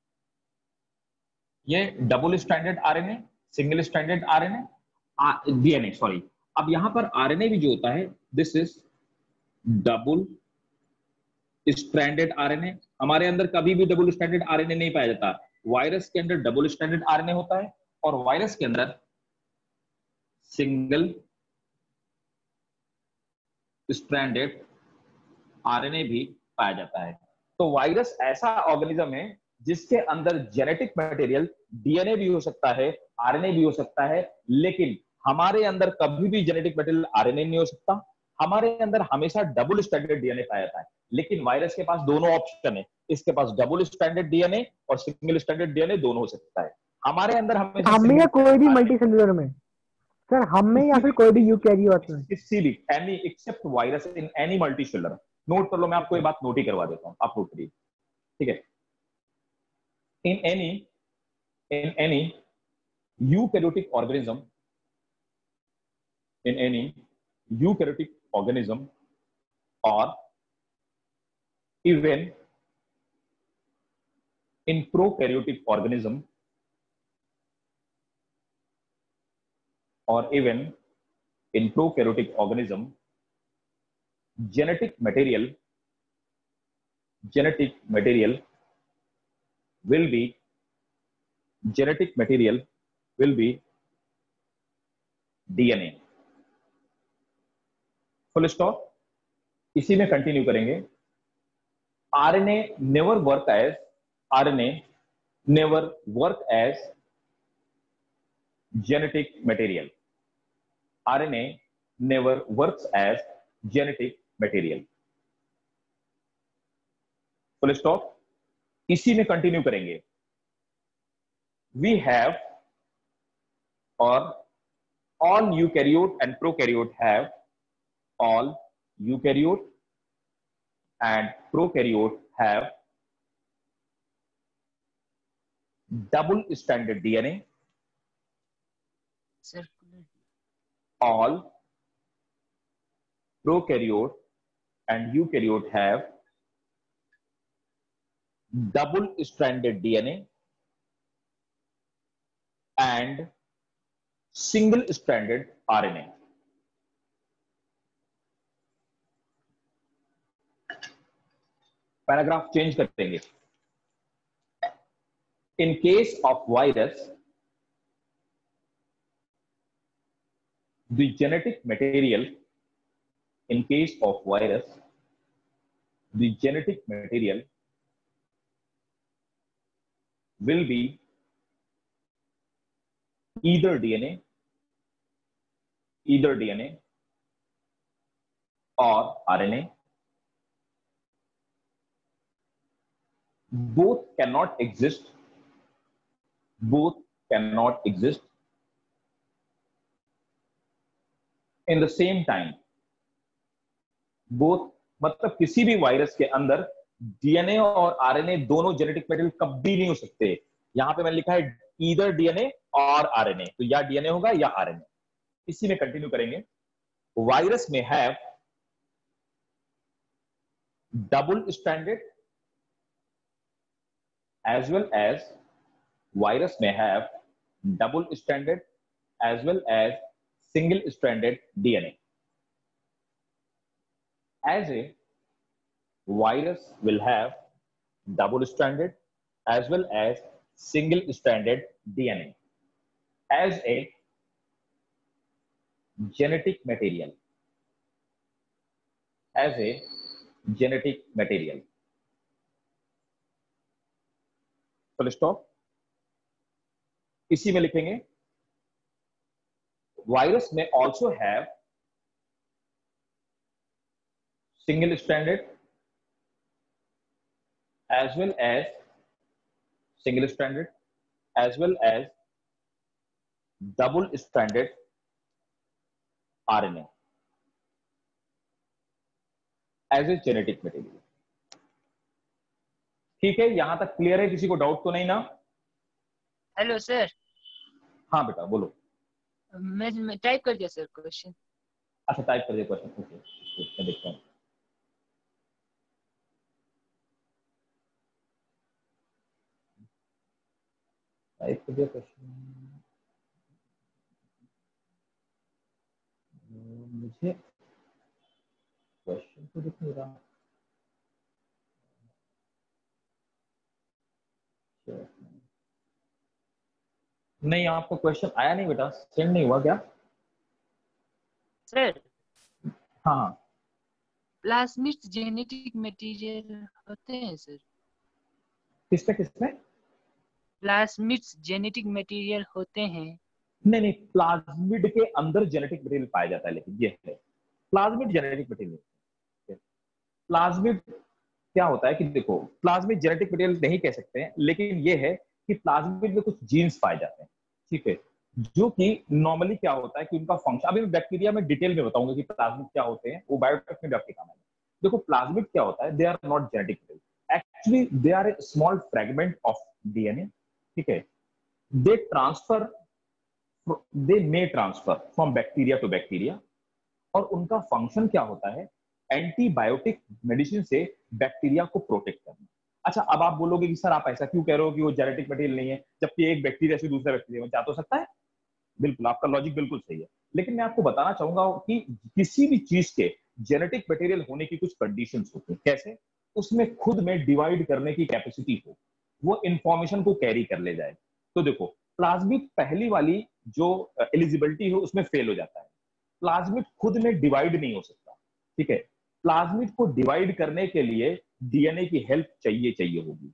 ये double stranded RNA, single stranded RNA, DNA sorry. अब यहाँ पर आरएनए भी जो होता है, this is double stranded RNA. हमारे अंदर कभी भी डबल स्ट्रैंडेड आरएनए नहीं पाया जाता, वायरस के अंदर डबल स्ट्रैंडेड आरएनए होता है और वायरस के अंदर सिंगल स्ट्रैंडेड आरएनए भी पाया जाता है। तो वायरस ऐसा ऑर्गेनिज्म है जिसके अंदर जेनेटिक मटेरियल डीएनए भी हो सकता है, आरएनए भी हो सकता है, लेकिन हमारे अंदर कभी भी जेनेटिक मटेरियल आरएनए नहीं हो सकता। हमारे अंदर हमेशा डबल स्ट्रैंडेड डीएनए पाया जाता है, लेकिन वायरस के पास दोनों ऑप्शन है, इसके पास डबल स्ट्रैंडेड डीएनए और सिंगल स्ट्रैंडेड डीएनए दोनों हो सकता है। हमारे अंदर हमेशा हम में या सिंगल कोई भी मल्टी सेलुलर में? सर हम में या फिर कोई भी यूकैरियोट में? किसी भी, any except virus in any multicellular. Note कर लो, मैं आपको ये बात नोट ही करवा देता हूं, आप नोट करिए, ठीक है। In any in any eukaryotic organism in any eukaryotic organism और इवन इन प्रोकैरियोटिक ऑर्गेनिज्म और even in prokaryotic organism, genetic material genetic material will be genetic material will be DNA. Full stop. इसी में continue करेंगे। RNA never work as R N A never work as genetic material. R N A never works as genetic material. Full stop. इसी में continue करेंगे. We have, or all eukaryote and prokaryote have, all eukaryote and prokaryote have double stranded D N A. Circular. All prokaryote and eukaryote have double stranded D N A and single stranded R N A. Paragraph change कर देंगे. In case of virus, the genetic material, in case of virus, the genetic material will be either D N A, either D N A or R N A. Both cannot exist. Both cannot exist in the same time. Both मतलब किसी भी virus के अंदर DNA और RNA दोनों genetic material कभी नहीं हो सकते. यहां पे मैंने लिखा है ईदर डीएनए और आरएनए, तो या डीएनए होगा या आरएनए. इसी में कंटिन्यू करेंगे. वायरस में have double stranded as well as virus may have double stranded as well as single stranded D N A. As a virus will have double stranded as well as single stranded D N A. As a genetic material, as a genetic material. Full stop. इसी में लिखेंगे virus में also have single stranded as well as single stranded as well as double stranded RNA as a genetic material. ठीक है, यहां तक clear है? किसी को डाउट तो नहीं ना? Hello sir. हाँ बेटा बोलो. मैं, मैं टाइप कर दिया सर क्वेश्चन. अच्छा टाइप कर दिया क्वेश्चन. ओके मैं देखता हूँ. टाइप कर दिया क्वेश्चन. मुझे क्वेश्चन तो दिख नहीं रहा. नहीं, आपको क्वेश्चन आया नहीं बेटा, सेंड नहीं हुआ क्या? सर हाँ. प्लाज्मिड्स जेनेटिक मटेरियल होते हैं सर. किसमें किसमें? प्लाज्मिड्स जेनेटिक मटेरियल होते हैं. नहीं नहीं, प्लाज्मिड के अंदर जेनेटिक मटेरियल पाया जाता है, लेकिन ये है प्लाज्मिड जेनेटिक मटेरियल. प्लाज्मिड क्या होता है कि देखो, प्लाज्मिड जेनेटिक मटेरियल नहीं कह सकते हैं, लेकिन ये है कि प्लाज्मिड में कुछ जीन्स पाए जाते हैं. ठीक है, जो कि नॉर्मली क्या होता है कि उनका फंक्शन, अभी मैं बैक्टीरिया में डिटेल में बताऊंगा कि प्लाज्मिड क्या होते हैं, वो बायोटेक में भी आपके काम आएगा. देखो प्लाज्मिड क्या होता है, they are not genetic material, actually they are a small fragment of DNA. ठीक है, they transfer, they may transfer from bacteria to bacteria, और उनका फंक्शन क्या होता है, एंटीबायोटिक मेडिसिन से बैक्टीरिया को प्रोटेक्ट करना. अच्छा, अब आप बोलोगे कि सर आप ऐसा क्यों कह रहे हो कि वो जेनेटिक मटेरियल नहीं है, जबकि एक बैक्टीरिया से दूसरा बैक्टीरिया में जा तो सकता है. बिल्कुल, आपका लॉजिक बिल्कुल सही है, लेकिन मैं आपको बताना चाहूंगा कि किसी भी चीज के जेनेटिक मटेरियल होने की कुछ कंडीशंस होती हैं. कैसे? उसमें खुद में डिवाइड करने की कैपेसिटी हो, वो इंफॉर्मेशन को कैरी कर ले जाए. तो देखो, प्लाज्मिड पहली वाली जो एलिजिबिलिटी हो उसमें फेल हो जाता है. प्लाज्मिड खुद में डिवाइड नहीं हो सकता. ठीक है, प्लाज्मिड को डिवाइड करने के लिए डीएनए की हेल्प चाहिए चाहिए होगी.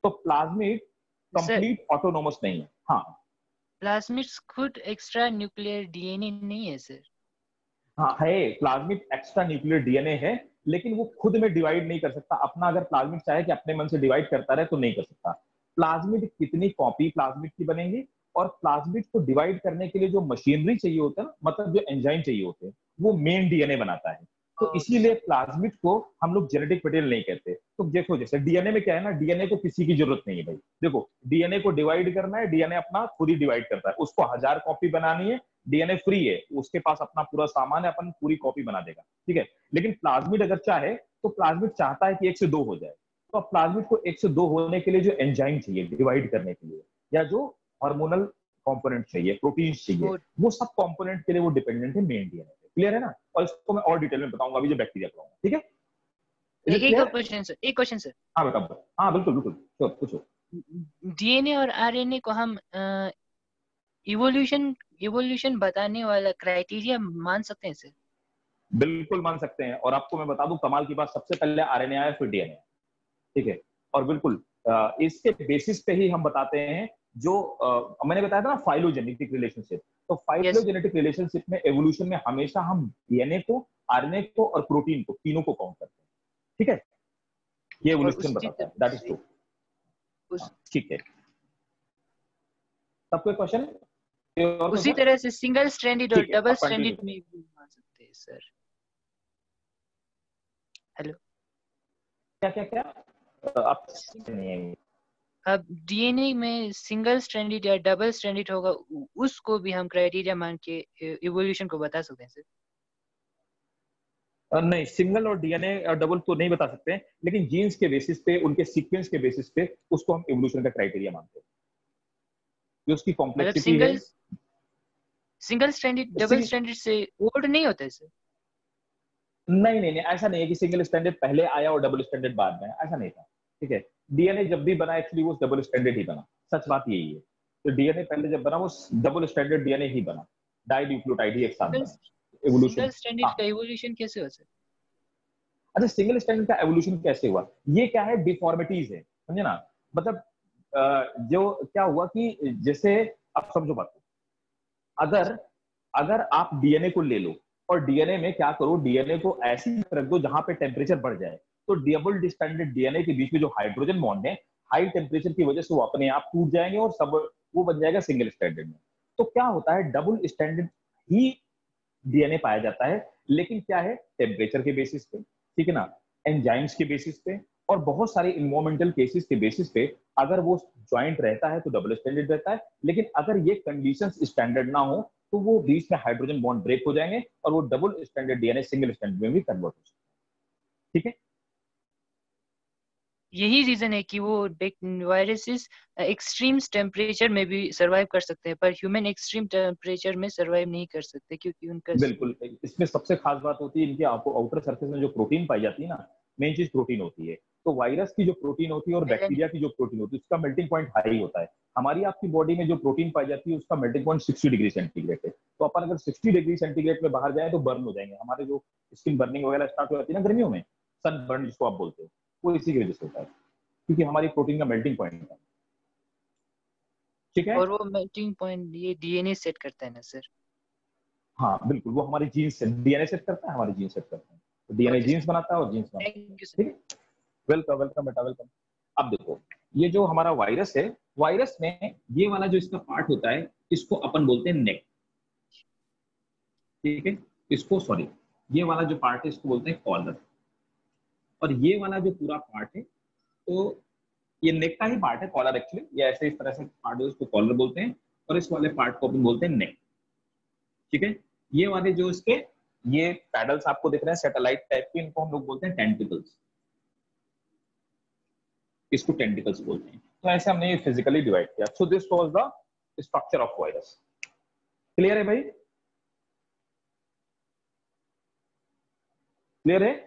तो प्लाज्मिड कंप्लीट ऑटोनोमस नहीं है। हाँ, प्लाज्मिड्स खुद एक्स्ट्रा न्यूक्लियर डीएनए नहीं है सर। हाँ है, प्लाज्मिड एक्स्ट्रा न्यूक्लियर डीएनए है, लेकिन वो खुद में डिवाइड नहीं कर सकता अपना। अगर प्लाज्मिड चाहे कि अपने मन से डिवाइड करता रहे तो नहीं कर सकता। प्लाज्मिड कितनी कॉपी प्लाज्मिड की बनेंगी, और प्लाज्मिड को डिवाइड करने के लिए जो मशीनरी चाहिए होता है, मतलब जो एंजाइम चाहिए होते हैं, वो मेन डीएनए बनाता है। तो इसीलिए प्लाज्मिड को हम लोग जेनेटिक मटेरियल नहीं कहते। तो देखो जैसे डीएनए में क्या है ना, डीएनए को किसी की जरूरत नहीं है भाई। देखो डीएनए को डिवाइड करना है, डीएनए अपना खुद ही डिवाइड करता है। उसको हजार कॉपी बनानी है, डीएनए फ्री है, उसके पास अपना पूरा सामान है, अपन पूरी कॉपी बना देगा, ठीक है। लेकिन प्लाज्मिड अगर चाहे तो प्लाज्मिड चाहता है कि एक से दो हो जाए। तो अब प्लाज्मिड को एक से दो होने के लिए जो एंजाइम चाहिए डिवाइड करने के लिए, या जो हार्मोनल कंपोनेंट चाहिए, प्रोटीन चाहिए, वो सब कंपोनेंट के लिए वो डिपेंडेंट है मेन डीएनए पे। क्लियर है ना? और इसको मैं और डिटेल में बताऊंगा अभी जो बैक्टीरिया पढ़ाऊंगा, ठीक है। एक एक क्वेश्चन सर, एक क्वेश्चन सर। हाँ बेटा, हाँ बिल्कुल बिल्कुल, तो पूछो। डीएनए और आरएनए को हम इवोल्यूशन इवोल्यूशन बताने वाला क्राइटेरिया मान सकते हैं सर? बिल्कुल मान सकते हैं। और आपको मैं बता दूं कमाल की बात, सबसे पहले आरएनए आया फिर डीएनए, ठीक है। और बिल्कुल इसके बेसिस पे ही हम बताते हैं जो आ, मैंने बताया था ना फाइलोजेनेटिक रिलेशनशिप। तो फाइलोजेनेटिक रिलेशनशिप में एवोल्यूशन में हमेशा हम डीएनए को, आरएनए को और प्रोटीन को, तीनों को काउंट करते हैं, ठीक है। ये एवोल्यूशन बताता है, दैट इज ट्रू, ठीक है। तब कोई क्वेश्चन? उसी तरह से सिंगल स्ट्रैंडेड और डबल स्ट्रैंडेड में भी मान सकते हैं सर। हेलो, क्या क्या क्या आप नहीं, अब डीएनए में सिंगल स्ट्रैंडेड या डबल स्ट्रैंडेड होगा, उसको भी हम क्राइटेरिया मान के इवोल्यूशन को बता सकते हैं सर? नहीं, सिंगल और डीएनए और डबल तो नहीं बता सकते, लेकिन जीन्स के बेसिस पे, उनके सीक्वेंस के बेसिस पे उसको हम इवोल्यूशन का क्राइटेरिया मानते हैं। जो उसकी कॉम्प्लेक्सिटी है। सिंगल स्ट्रैंडेड डबल स्ट्रैंडेड से ओल्ड नहीं होता है सर? नहीं नहीं नहीं, ऐसा नहीं है कि सिंगल स्टैंडर्ड पहले आया और डबल स्टैंडर्ड बाद में, ऐसा नहीं था, ठीक है। डीएनए जब भी बना एक्चुअली वो डबल स्टैंडर्ड ही बना, सच बात यही है। तो डीएनए पहले जब बना वो डबल स्टैंडर्ड डीएनए ही बना, डाइन्यूक्लियोटाइड ही एक साथ बना। एवोल्यूशन, सिंगल स्टैंडर्ड का एवोल्यूशन कैसे हुआ सर? अच्छा, सिंगल स्टैंडर्ड का एवोल्यूशन कैसे हुआ? ये क्या है, डिफॉर्मिटीज है, समझे ना। मतलब जो क्या हुआ कि जैसे आप समझो बात, अगर अगर आप डीएनए को ले लो और डीएनए में क्या करो, डीएनए को ऐसी रख दो जहां पे टेम्परेचर बढ़ जाए, तो डबल स्टैंडर्ड डीएनए के बीच में जो हाइड्रोजन बॉन्ड है, हाई टेम्परेचर की वजह से वो अपने आप टूट जाएंगे और सब वो बन जाएगा सिंगल स्टैंडर्ड में। तो क्या होता है, डबल स्टैंडर्ड ही डीएनए पाया जाता है, लेकिन क्या है, टेम्परेचर के बेसिस पे, ठीक है ना, एंजाइम्स के बेसिस पे और बहुत सारे इन्वायरमेंटल केसेस के बेसिस पे अगर वो ज्वाइंट रहता है तो डबल स्टैंडर्ड रहता है। लेकिन अगर ये कंडीशंस स्टैंडर्ड ना हो तो वो बीच में हाइड्रोजन बॉन्ड ब्रेक हो जाएंगे और वो double standard DNA single standard में भी कन्वर्ट हो सकता है, ठीक है। यही रीजन है कि वो वायरसेस एक्सट्रीम टेम्परेचर में भी सरवाइव कर सकते हैं, पर ह्यूमन एक्सट्रीम टेम्परेचर में सरवाइव नहीं कर सकते, क्योंकि उनका बिल्कुल, इसमें सबसे खास बात होती है इनके आउटर सरफेस में जो प्रोटीन पाई जाती है ना, मेन चीज प्रोटीन होती है। तो वायरस की जो प्रोटीन होती है और बैक्टीरिया की जो प्रोटीन होती है उसका मेल्टिंग पॉइंट हाई होता है। हमारी आपकी बॉडी में जो प्रोटीन पाई जाती है उसका मेल्टिंग पॉइंट साठ डिग्री सेंटीग्रेड है। तो अपन अगर साठ डिग्री सेंटीग्रेड में बाहर जाए तो बर्न हो जाएंगे, हमारे जो स्किन बर्निंग वगैरह स्टार्ट हो जाती है ना गर्मियों में, सन बर्न जिसको आप बोलते हो, वो इसी की वजह से होता है, क्योंकि हमारी प्रोटीन का मेल्टिंग पॉइंट है, ठीक है। और वो मेल्टिंग पॉइंट ये डीएनए सेट करता है ना सर? हाँ बिल्कुल, वो हमारी जीन्स से डीएनए सेट करता है, हमारी जीन्स सेट करता है। तो डीएनए जीन्स बनाता है और जीन्स बनाता है, ठीक है। वेलकम वेलकम बेटा, वेलकम। अब देखो, ये जो हमारा वायरस है, वायरस में ये वाला जो इसका पार्ट होता है इसको अपन बोलते हैं नेक, ठीक है। इसको सॉरी ये वाला जो पार्ट है इसको बोलते हैं कॉलर, और ये वाला जो पूरा पार्ट है तो ये नेक का ही पार्ट है कॉलर एक्चुअली, ये ऐसे इस तरह से पार्ट है उसको कॉलर बोलते हैं, और इस वाले पार्ट को अपन बोलते हैं नेक, ठीक है। ये वाले जो इसके ये पैडल्स आपको दिख रहे हैं सैटेलाइट टाइप के, इनको हम लोग बोलते हैं टेंटिकल्स, इसको टेंटिकल्स बोलते हैं। तो ऐसे हमने ये फिजिकली डिवाइड किया। So this was the structure of virus. Clear है भाई? क्लियर है?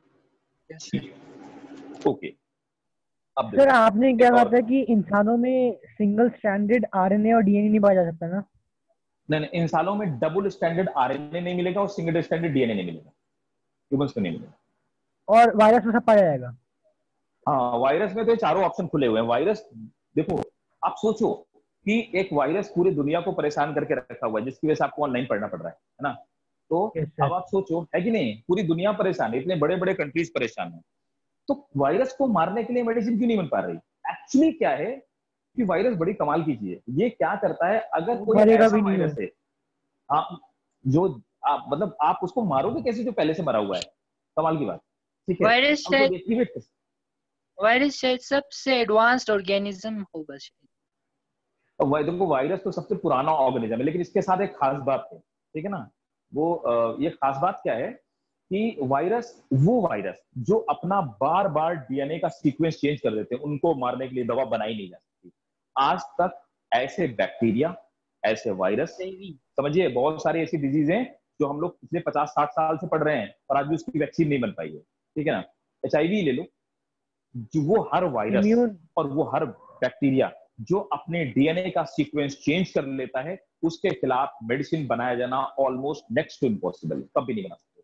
ओके। अब सर आपने क्या कहा था कि इंसानों में सिंगल स्टैंडर्ड आरएनए और डीएनए नहीं पाया जा सकता ना? नहीं नहीं, इंसानों में डबल स्टैंडर्ड आरएनए नहीं मिलेगा और सिंगल स्टैंडर्ड डीएनए नहीं मिलेगा, ह्यूमंस में नहीं मिलेगा। और वायरस में सब पाया जाएगा? हाँ, वायरस में तो ये चारों ऑप्शन खुले हुए हैं। वायरस देखो, आप सोचो कि एक वायरस पूरी दुनिया को परेशान करके रखा हुआ है, जिसकी वजह से आपको ऑनलाइन पढ़ना पड़ रहा है है ना। तो Yes, अब sir. आप सोचो, है कि नहीं, पूरी दुनिया परेशान है, इतने बड़े बड़े कंट्रीज परेशान है, तो वायरस को मारने के लिए मेडिसिन क्यों नहीं बन पा रही? एक्चुअली क्या है कि वायरस बड़ी कमाल की चीज है। ये क्या करता है, अगर वो कोई मरेगा ऐसा भी नहीं वायरस है। है, हाँ, जो आप मतलब आप उसको मारोगे कैसे जो पहले से मरा हुआ है? कमाल की बात, ठीक है। वायरस अब वो शायद एक्टिवेट, वायरस शायद सबसे एडवांस्ड ऑर्गेनिज्म होगा शायद। वाय- देखो वायरस तो सबसे पुराना ऑर्गेनिज्म है, लेकिन इसके साथ एक खास बात है, ठीक है ना। वो अ, ये खास बात क्या है कि वायरस, वो वायरस जो अपना बार बार डीएनए का सीक्वेंस चेंज कर देते हैं, उनको मारने के लिए दवा बनाई नहीं जा सकती आज तक। ऐसे बैक्टीरिया, ऐसे वायरस, सही। समझिए, बहुत सारी ऐसी डिजीज हैं जो हम लोग पिछले पचास साठ साल से पढ़ रहे हैं और आज भी उसकी वैक्सीन नहीं बन पाई है, ठीक है ना। एच आई वी ले लो, जो वो हर वायरस इम्यून और वो हर बैक्टीरिया जो अपने डीएनए का सीक्वेंस चेंज कर लेता है, उसके खिलाफ मेडिसिन बनाया जाना ऑलमोस्ट नेक्स्ट टू इम्पॉसिबल, कभी नहीं बना सकते,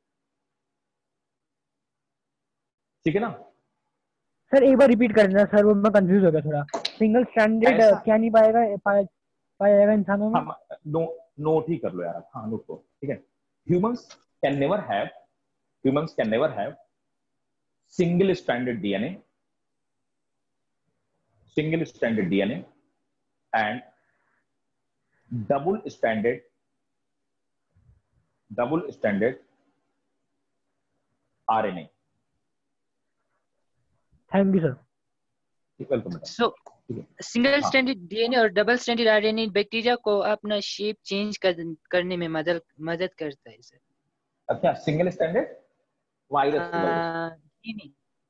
ठीक है ना। सर एक बार रिपीट कर देना सर, वो मैं कंफ्यूज हो गया थोड़ा। सिंगल स्टैंडर्ड ऐसा क्या नहीं पाएगा, पाया पाया जाएगा इंसानों में? हम नो नोट ही कर लो यार, हाँ नोट को, ठीक है। Humans can never have humans can never have single standard DNA single standard DNA and double standard double standard RNA. Thank you sir. Welcome बेटा, सो ठीक है। सिंगल हाँ, स्टैंडर्ड डीएनए और डबल स्टैंडर्ड आरएनए बैक्टीरिया को अपना shape change कर, करने में मदद मदद करता है सर। अच्छा, सिंगल स्टैंडर्ड वायरस को बोलो, नहीं,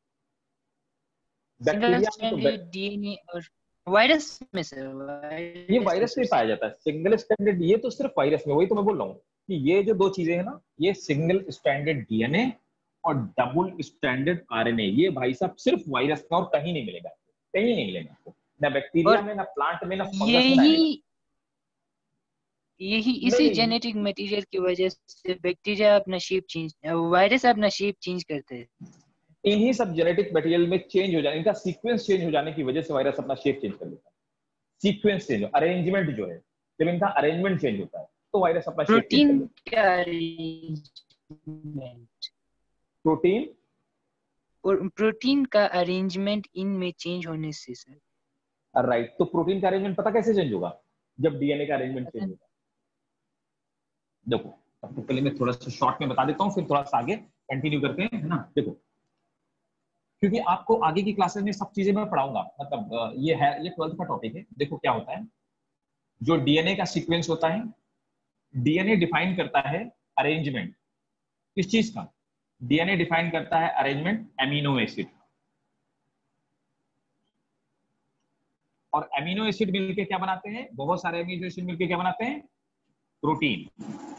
सिंगल बैक्टीरिया में तो स्टैंडर्ड डीएनए और वायरस में सर, ये वायरस में वायरस में सर। पाया जाता है सिंगल स्टैंडर्ड, ये तो सिर्फ वायरस में, वही तो मैं बोल रहा हूँ कि ये जो दो चीजें हैं ना, ये सिंगल स्टैंडर्ड डीएनए और डबल स्टैंडर्ड आरएनए, ये भाई साहब सिर्फ वायरस में और कहीं नहीं मिलेगा, कहीं नहीं मिलेगा आपको, ना बैक्टीरिया और में, ना प्लांट में, ना फंगस में, ना एनिमल। यही यही नहीं इसी नहीं, जेनेटिक मटेरियल की वजह से बैक्टीरिया अपना शेप चेंज वायरस अपना शेप चेंज करते हैं। इन्हीं सब जेनेटिक मटेरियल में चेंज हो जाने, इनका सीक्वेंस चेंज हो जाने की वजह से वायरस अपना शेप चेंज कर लेता है। सीक्वेंस चेंज, अरेंजमेंट जो है, जब इनका अरेंजमेंट चेंज होता है तो वायरस अपना शेप चेंज कर प्रोटीन लेता का अरेंजमेंट है। प्रोटीन और प्रोटीन का अरेंजमेंट इनमें चेंज होने से सर। राइट, तो प्रोटीन का अरेंजमेंट पता कैसे चेंज होगा? जब डीएनए का अरेंजमेंट चेंज होगा। देखो, सबसे पहले मैं थोड़ा सा शॉर्ट में बता देता हूँ, फिर थोड़ा सा आगे कंटिन्यू करते हैं, है ना। देखो, क्योंकि आपको आगे की क्लासेस में सब चीजें मैं पढ़ाऊंगा, मतलब ये है, ये ट्वेल्थ का टॉपिक है। देखो क्या होता है, जो डीएनए का सीक्वेंस होता है, डीएनए डिफाइन करता है अरेंजमेंट किस चीज का? डीएनए डिफाइन करता है अरेंजमेंट एमिनो एसिड, और एमिनो एसिड मिलकर क्या बनाते हैं? बहुत सारे एमिनो एसिड मिलकर क्या बनाते हैं? प्रोटीन।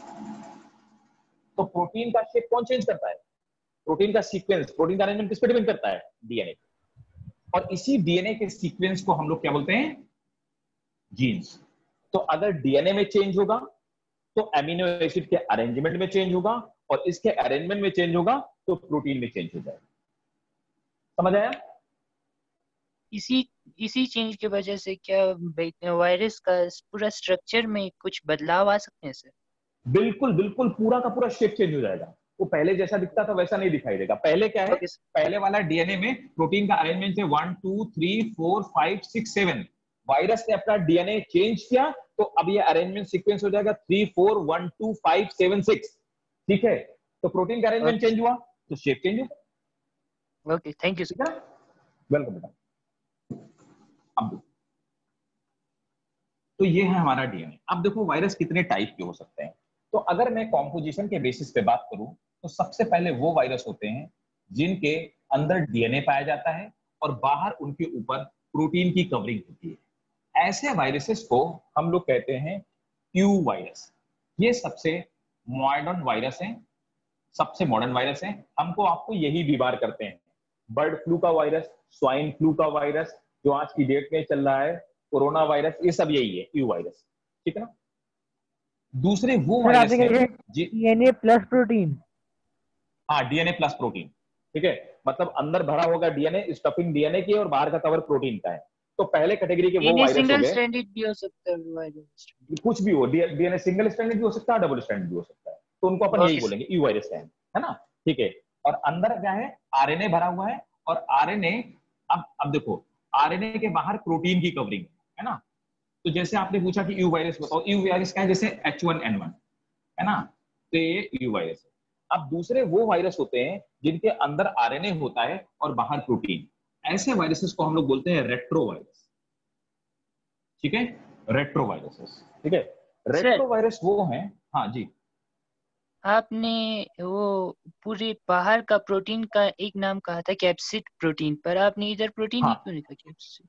तो प्रोटीन का शेप कौन चेंज करता है? प्रोटीन का सीक्वेंस, प्रोटीन का अरेंजमेंट किस पे डिपेंड करता है? डीएनए। और इसी डीएनए के सीक्वेंस को हम लोग क्या बोलते हैं? जीन्स। तो अगर डीएनए में चेंज होगा तो एमिनो एसिड के अरेंजमेंट में चेंज होगा, और इसके अरेंजमेंट में चेंज होगा तो प्रोटीन में चेंज हो जाएगा। समझ आया? इसी इसी चेंज की वजह से क्या वायरस का पूरा स्ट्रक्चर में कुछ बदलाव आ सकते हैं सर? बिल्कुल बिल्कुल, पूरा का पूरा शेप चेंज हो जाएगा। वो पहले जैसा दिखता था वैसा नहीं दिखाई देगा। पहले क्या है? Okay sir. पहले वाला डीएनए में प्रोटीन का अरेंजमेंट है one two three four five six seven. Virus ने अपना डीएनए चेंज किया तो अब ये अरेंजमेंट सीक्वेंस हो जाएगा three four one two five seven six. ठीक है, तो प्रोटीन का अरेंजमेंट चेंज हुआ तो शेप चेंज हुआ। ओके, थैंक यू ठीक है, वेलकम बेटा। अब तो ये है हमारा डीएनए। अब देखो वायरस कितने टाइप के हो सकते हैं। तो अगर मैं कॉम्पोजिशन के बेसिस पे बात करूं तो सबसे पहले वो वायरस होते हैं जिनके अंदर डीएनए पाया जाता है और बाहर उनके ऊपर प्रोटीन की कवरिंग होती है। ऐसे वायरसेस को हम लोग कहते हैं क्यू वायरस। ये सबसे मॉडर्न वायरस है, सबसे मॉडर्न वायरस है। हमको आपको यही बीमार करते हैं। बर्ड फ्लू का वायरस, स्वाइन फ्लू का वायरस, जो आज की डेट में चल रहा है कोरोना वायरस, ये सब यही है, क्यू वायरस। ठीक है ना। दूसरे वो सर वायरस आपने हैं कहा जी, डीएनए प्लस प्रोटीन। हाँ, डीएनए प्लस प्रोटीन। ठीक है, मतलब अंदर भरा होगा डीएनए, स्टफिंग डीएनए की और बाहर का कवर प्रोटीन का है। तो पहले कैटेगरी के वो डीएनए वायरस हो सिंगल गए, स्ट्रैंडेड भी हो सकता है, वायरस कुछ भी हो, डीएनए सिंगल स्ट्रैंडेड भी हो सकता है, डबल स्ट्रैंडेड भी हो सकता है, तो उनको अपन यही ओके बोलेंगे यू वायरस है है ना, ठीक है। और अंदर क्या है, आरएनए भरा हुआ है, और आरएनए, अब अब देखो आरएनए के बाहर प्रोटीन की कवरिंग है ना। तो जैसे आपने पूछा कि यू वायरस बताओ, यू वायरस क्या है, जैसे एच वन एन वन है ना, तो ये यू वायरस है। अब दूसरे वो वायरस होते हैं जिनके अंदर आरएनए होता है और बाहर प्रोटीन, ऐसे वायरसेस को हम लोग बोलते हैं रेट्रोवायरस, ठीक है, रेट्रोवायरसेस, ठीक है। सर। रेट्रोवायरस वो हैं, हाँ जी। आपने वो पूरे बाहर का प्रोटीन का एक नाम कहा था कैप्सिड प्रोटीन, पर आपने इधर प्रोटीन ही हाँ, क्यों नहीं कहा? कैप्सिड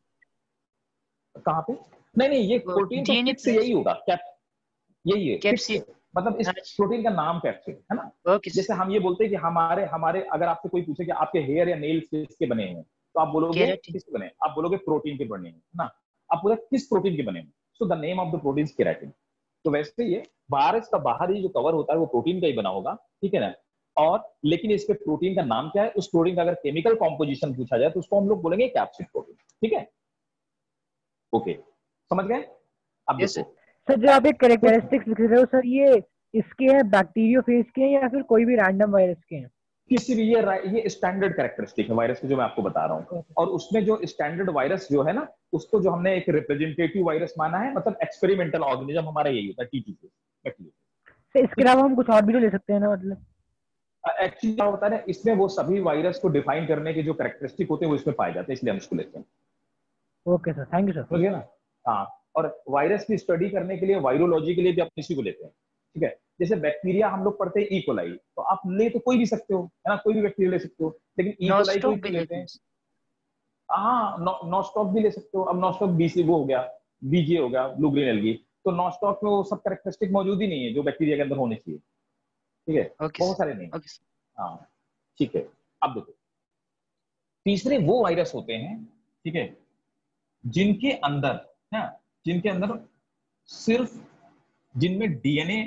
कहाँ पे? नहीं नहीं, ये वो प्रोटीन तो डीएनए किट से यही होगा, क्या यही है किट से, कैप्सिड। मतलब इस अच्छा, प्रोटीन का नाम कैप्सिड है ना। ओके जैसे सर। हम ये बोलते हैं कि हमारे हमारे अगर आपसे कोई पूछे कि आपके हेयर या नेल्स किसके बने हैं, तो आप बोलोगे केराटिन। किसके बने हैं? आप बोलोगे प्रोटीन के बने हैं, है ना। आप बोले किस प्रोटीन के बने हैं, so the name of the protein is keratin. तो वैसे ये बाहर इसका बाहरी जो कवर होता है वो प्रोटीन का ही बना होगा, ठीक है ना। और लेकिन इसके प्रोटीन का नाम क्या है, उस प्रोटीन का अगर केमिकल कॉम्पोजिशन पूछा जाए तो उसको हम लोग बोलेंगे कैप्सिड प्रोटीन, ठीक है। ओके, समझ गए? अब यस देखो सर। सर जो आप एक कैरेक्टरिस्टिक्स लिख रहे हो सर, ये इसके हैं बैक्टीरियोफेज के हैं या फिर कोई भी रैंडम वायरस के हैं? किसी भी, ये ये स्टैंडर्ड कैरेक्टरिस्टिक है वायरस की जो मैं आपको बता रहा हूँ। ओके। और उसमें जो स्टैंडर्ड वायरस जो है ना, उसको जो हमने एक रिप्रेजेंटेटिव वायरस माना है, मतलब एक्सपेरिमेंटल ऑर्गेनिज्म हमारा यही होता है, टीटी से। सर इसके अलावा हम कुछ और भी तो ले सकते हैं ना, मतलब? एक्चुअली क्या होता है ना, इसमें वो सभी वायरस को डिफाइन करने के जो कैरेक्टरिस्टिक होते हैं वो इसमें पाए जाते हैं, इसलिए हम इसको लेते हैं। Okay sir, thank you sir. समझ गए ना? हाँ, और वायरस की स्टडी करने के लिए, वायरोलॉजी के लिए भी आप इसी को लेते हैं, ठीक है। जैसे बैक्टीरिया हम लोग पढ़ते हैं ई कोलाई, तो आप ले तो कोई भी सकते हो, है ना, कोई भी बैक्टीरिया ले सकते हो, लेकिन ई कोलाई को ही नॉस्टॉक भी क्यों लेते लेते हैं हैं? सर। हाँ, नॉस्टॉक भी ले सकते हो। अब नॉस्टॉक बीसी वो हो गया, बीजे हो गया, ब्लू ग्रीन एल्गी, तो नॉस्टॉक में वो सब कैरेक्टरिस्टिक मौजूद ही नहीं है जो बैक्टीरिया के अंदर होने चाहिए, ठीक है, ओके बहुत सर। सारे नहीं। Okay sir. हाँ, ठीक है। अब देखो, तीसरे वो वायरस होते हैं, ठीक है, जिनके अंदर ना, जिनके अंदर सिर्फ, जिनमें डीएनए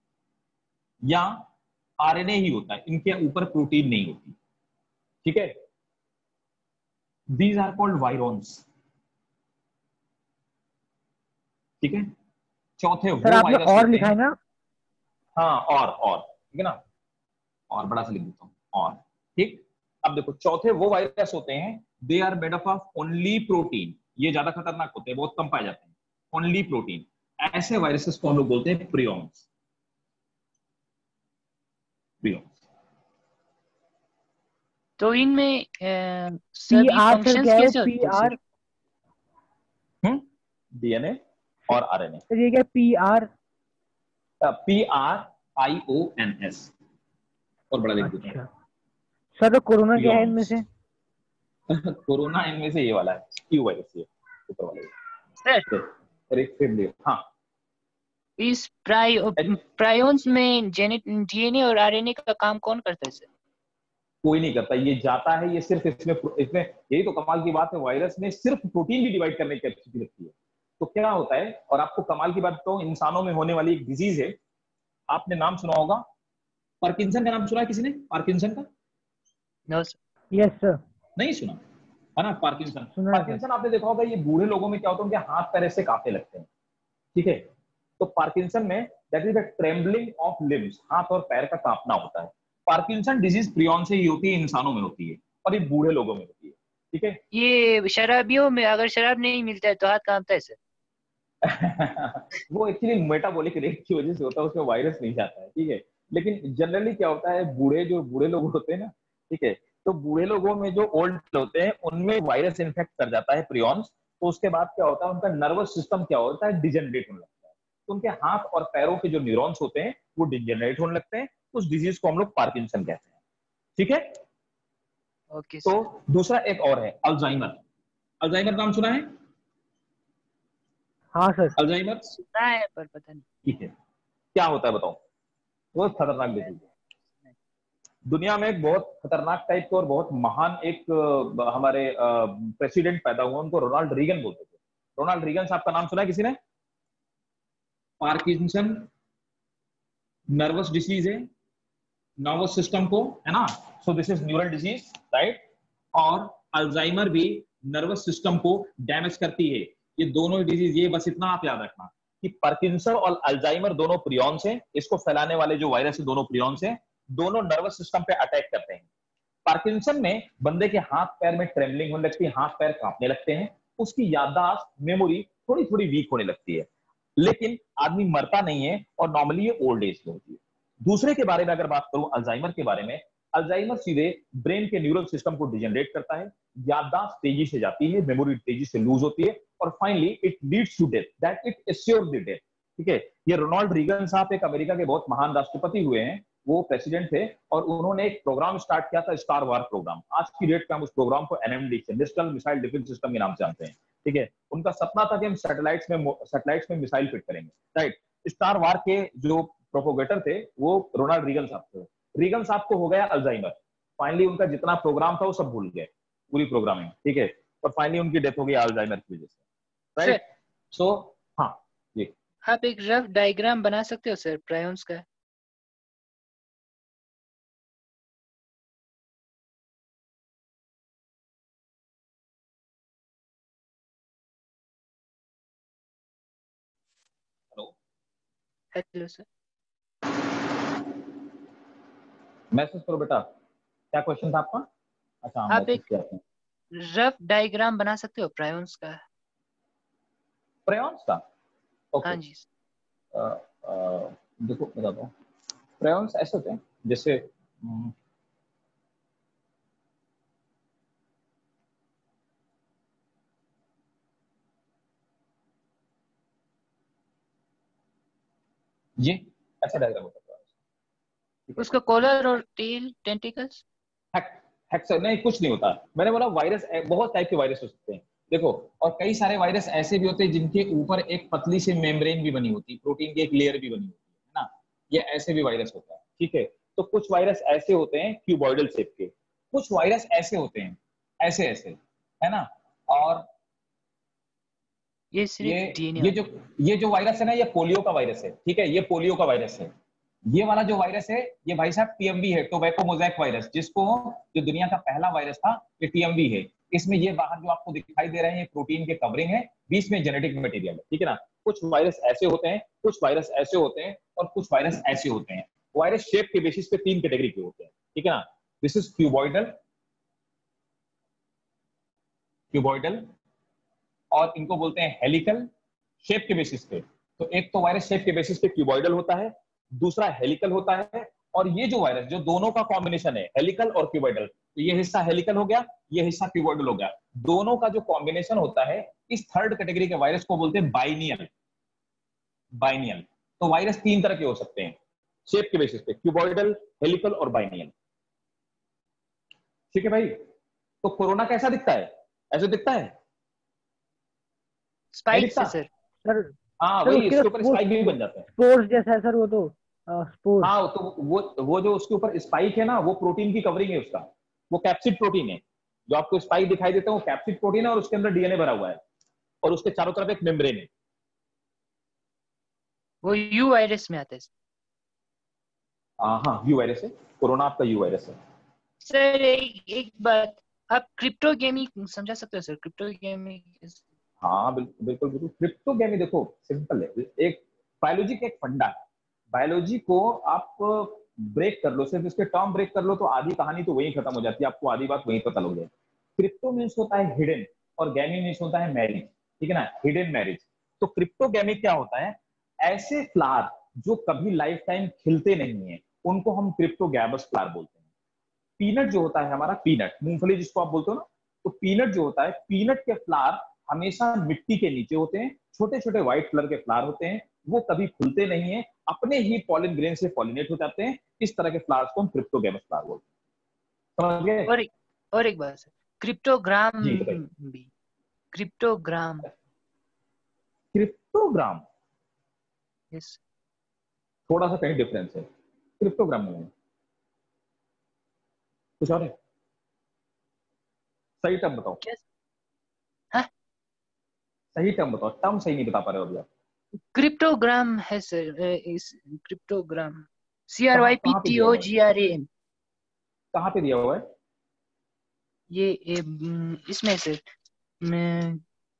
या आरएनए ही होता है, इनके ऊपर प्रोटीन नहीं होती, ठीक है। दीज आर कॉल्ड वायरॉन्स, ठीक है। चौथे सर वो आपने वायरस और होते लिखा है हैं, ना? हाँ, और और ठीक है ना, और बड़ा सा लिख देता हूँ, और ठीक। अब देखो, चौथे वो वायरस होते हैं, they are made up of only protein, ये ज्यादा खतरनाक होते हैं, बहुत कम पाए जाते हैं, ओनली प्रोटीन। ऐसे वायरसेस को हम लोग बोलते हैं प्रियॉन्स, प्रियॉन्स। तो इनमें अ, पी सभी आर सर फंक्शंस क्या है वो? कैसे पी होते हैं सर? आर हम्म, डीएनए और आरएनए, सर, ये क्या P R? P R I O N S, और बड़ा लिख देता हूँ, अच्छा सर, तो कोरोना क्या है इनमें प्रियॉन्स। से? कोरोना इनमें से ये वाला है, क्यू वायरस, ये ऊपर वाले, सर और एक फेमलियर, हाँ। इस प्रायो प्रायोन्स में जेनेट डीएनए और आरएनए का काम कौन करता है सर? कोई नहीं करता, ये जाता है, ये सिर्फ इसमें इसमें यही तो कमाल की बात है, वायरस में सिर्फ प्रोटीन भी डिवाइड करने की कैपेसिटी रखती है। तो क्या होता है, और आपको कमाल की बात तो, इंसानों में होने वाली एक डिजीज है, आपने नाम सुना होगा, पार्किंसन का नाम सुना है किसी ने? पार्किंसन का नो सर। यस सर, नहीं सुना, है ना, पार्किंसन। सुना है सर। पार्किंसन आपने देखा होगा, ये बूढ़े लोगों में क्या होता है, उनके हाथ पैर ऐसे कांपने लगते हैं, ठीक है। तो पार्किंसन में that is the trembling of limbs, हाथ और पैर का कांपना होता है। पार्किंसन डिजीज प्रियॉन से ही होती है, इंसानों में होती है, और ये बूढ़े लोगों में होती है, ठीक है। ये शराबियों में अगर शराब नहीं मिलता है तो हाथ कांपता है सर? वो एक्चुअली मेटाबॉलिक रेट की वजह से होता है, उसमें वायरस नहीं जाता है, ठीक है। लेकिन जनरली क्या होता है, बूढ़े जो बूढ़े लोग होते हैं ना, ठीक है, तो बूढ़े लोगों में जो ओल्ड होते हैं उनमें वायरस इन्फेक्ट कर जाता है प्रियॉन्स, तो उसके बाद क्या होता है, उनका नर्वस सिस्टम क्या होता है, डिजेनरेट होने लगता है, तो उनके हाथ और पैरों के जो न्यूरॉन्स होते हैं वो डिजेनरेट होने लगते हैं, उस डिजीज को हम लोग पार्किंसन कहते हैं, ठीक है। ओके तो सर। दूसरा एक और है, अल्जाइमर। अल्जाइमर नाम सुना है? हाँ सर। अल्जाइमर, सुना है पर पता नहीं। ठीक है, क्या होता है बताओ? बहुत खतरनाक डिजीज है, दुनिया में एक बहुत खतरनाक टाइप के और बहुत महान एक अ, हमारे प्रेसिडेंट पैदा हुए, उनको रोनाल्ड रीगन बोलते थे। रोनाल्ड रीगन साहब का नाम सुना है किसी ने? पार्किंसन नर्वस डिसीज है, नर्वस सिस्टम को, है ना, so this is neural disease, right. और अल्जाइमर भी नर्वस सिस्टम को डैमेज करती है। ये दोनों डिजीज, ये बस इतना आप याद रखना कि पार्किंसन और अल्जाइमर दोनों प्रियॉन्स हैं, इसको फैलाने वाले जो वायरस है दोनों प्रियॉन्स हैं, दोनों नर्वस सिस्टम पे अटैक करते हैं। पार्किंसन में बंदे के हाथ पैर में ट्रेमलिंग होने लगती है, हाथ पैर कांपने लगते हैं, उसकी याददाश्त, मेमोरी थोड़ी थोड़ी वीक होने लगती है, लेकिन आदमी मरता नहीं है और नॉर्मली ये ओल्ड एज में होती है। दूसरे के बारे में अगर बात करूं, अल्जाइमर के बारे में, अल्जाइमर सीधे ब्रेन के न्यूरल सिस्टम को डिजेनरेट करता है, याददाश्त तेजी से जाती है, मेमोरी तेजी से लूज होती है, और finally it leads to death, that it assures the death. ठीक है, ये रोनाल्ड रीगन साहब एक अमेरिका के बहुत महान राष्ट्रपति हुए हैं, वो प्रेसिडेंट थे, और उन्होंने एक प्रोग्राम स्टार्ट किया था, स्टार वार प्रोग्राम। आज की डेट में हम उस प्रोग्राम को NMD, national missile defense system के नाम से जानते हैं। ठीक है, उनका सपना था कि हम सैटेलाइट्स में सैटेलाइट्स में मिसाइल फिट करेंगे, राइट। स्टार वार के जो प्रोपोगेटर थे वो रोनाल्ड रीगन साहब थे। रीगन साहब को हो गया अल्जाइमर, फाइनली उनका जितना प्रोग्राम था वो सब भूल गए, पूरी प्रोग्रामिंग। ठीक है, और फाइनली उनकी डेथ हो गई अल्जाइमर की वजह से, राइट। सो हाँ, ये आप एक रफ डायग्राम बना सकते हो सर प्रायॉन्स का? Hello hello sir. मैसेज करो बेटा, क्या क्वेश्चन था आपका? अच्छा, आप मैसेज एक किया आपने। रफ डायग्राम बना सकते हो प्रायॉन्स का? क्रेयॉन्स का? ओके, हाँ जी। देखो बताता हूँ। क्रेयॉन्स ऐसे होते हैं जैसे, हम्म, ये ऐसा डायग्राम होता है। ठीक है, उसका कॉलर और tail, tentacles? Hack hack sir नहीं, कुछ नहीं होता। मैंने बोला वायरस, बहुत टाइप के वायरस हो सकते हैं, देखो। और कई सारे वायरस ऐसे भी होते हैं जिनके ऊपर एक पतली सी मेम्ब्रेन भी बनी होती है, प्रोटीन की एक लेयर भी बनी होती है ना, ये ऐसे भी वायरस होता है। ठीक है, तो कुछ वायरस ऐसे होते हैं क्यूबॉइडल शेप के, कुछ वायरस ऐसे होते हैं ऐसे ऐसे, है ना। और ये सिर्फ ये डीएनए ये वाला। जो ये जो वायरस है ना, ये पोलियो का वायरस है। ठीक है, ये पोलियो का वायरस है। ये वाला जो वायरस है, ये भाई साहब टीएमवी है, टोबैको मोज़ेक वायरस, जिसको जो दुनिया का पहला वायरस था, ये टीएमवी है। इसमें ये बाहर जो आपको दिखाई दे रहे हैं, ये प्रोटीन के कवरिंग है, बीच में जेनेटिक मटेरियल है। ठीक है ना, कुछ वायरस ऐसे होते हैं, कुछ वायरस ऐसे होते हैं, और कुछ वायरस ऐसे होते हैं। वायरस शेप के बेसिस पे तीन कैटेगरी के होते हैं। ठीक है ना, दिस इज क्यूबॉइडल, क्यूबॉइडल, और इनको बोलते हैं हेलिकल, शेप के बेसिस पे। तो एक तो वायरस शेप के बेसिस पे क्यूबॉइडल होता है, दूसरा हेलिकल होता है, और ये जो वायरस, जो दोनों का कॉम्बिनेशन है, हेलिकल और क्यूबॉइडल, तो ये हिस्सा हेलिकल हो गया, ये हिस्सा क्यूबॉइडल हो गया, दोनों का जो कॉम्बिनेशन होता है, इस थर्ड कैटेगरी के वायरस को बोलते हैं बाइनियल। बाइनियल। तो वायरस तीन तरह के हो सकते हैं शेप के बेसिस पे, क्यूबॉइडल, हेलिकल और बाइनियल। ठीक है भाई, तो कोरोना कैसा दिखता है? ऐसे दिखता है, नहीं स्पाइक दिखता? से सर। सर हाँ, सर वही, उसके इसके तो ऊपर स्पोर्स स्पाइक भी बन जाते हैं। स्पोर्स जैसा है सर, वो तो स्पोर्स। हाँ, तो वो वो जो उसके ऊपर स्पाइक है ना, वो प्रोटीन की कवरिंग है उसका, वो कैप्सिड प्रोटीन है। जो आपको स्पाइक दिखाई देता है वो कैप्सिड प्रोटीन है, और उसके अंदर डीएनए भरा हुआ है, और उसके चारों तरफ एक मेम्ब्रेन है। वो यू वायरस में आता है हाँ हाँ, यू वायरस है, कोरोना आपका यू वायरस है। सर। एक एक बात, आप क्रिप्टो गेमिंग समझा सकते हो सर? Crypto gaming. हाँ बिल्कुल बिल्कुल बिल्कुल। क्रिप्टोगेमी देखो सिंपल है, एक बायोलॉजी का एक फंडा है। बायोलॉजी को आप ब्रेक कर लो, सिर्फ इसके टर्म ब्रेक कर लो, तो आधी कहानी तो वहीं खत्म हो जाती है, आपको आधी बात वहीं पता लग जाए। क्रिप्टो मीन्स होता है हिडन, और गैमी मीन्स होता है मैरिज। ठीक है ना, हिडन मैरिज। तो क्रिप्टोगेमी क्या होता है? ऐसे फ्लावर जो कभी लाइफ टाइम खिलते नहीं है, उनको हम क्रिप्टोगैमस फ्लावर बोलते हैं। पीनट जो होता है हमारा, पीनट मूंगफली जिसको आप बोलते हो ना, तो पीनट जो होता है, पीनट के फ्लावर हमेशा मिट्टी के नीचे होते हैं, छोटे छोटे व्हाइट कलर के फ्लावर होते हैं, वो कभी खुलते नहीं है, अपने ही पॉलिन ग्रेन से पॉलिनेट हो जाते हैं। इस तरह के फ्लावर्स को हम क्रिप्टोगैमस फ्लावर बोलते हैं। समझ गए? और एक और एक बात सर, क्रिप्टोग्राम जी बताइए। भी। क्रिप्टोग्राम। Cryptogram yes. थोड़ा सा कहीं डिफरेंस है, क्रिप्टोग्राम में कुछ और है। सही टर्म बताओ, क्या? हाँ, सही टर्म बताओ, टर्म सही नहीं बता पा रहे हो अभी आप। क्रिप्टोग्राम है सर। इस cryptogram C R Y P कहाँ पे टी दिया ओ हुआ है? G R A M. कहाँ पे दिया हुआ है? ये ए, हम्म, इसमें सर, मैं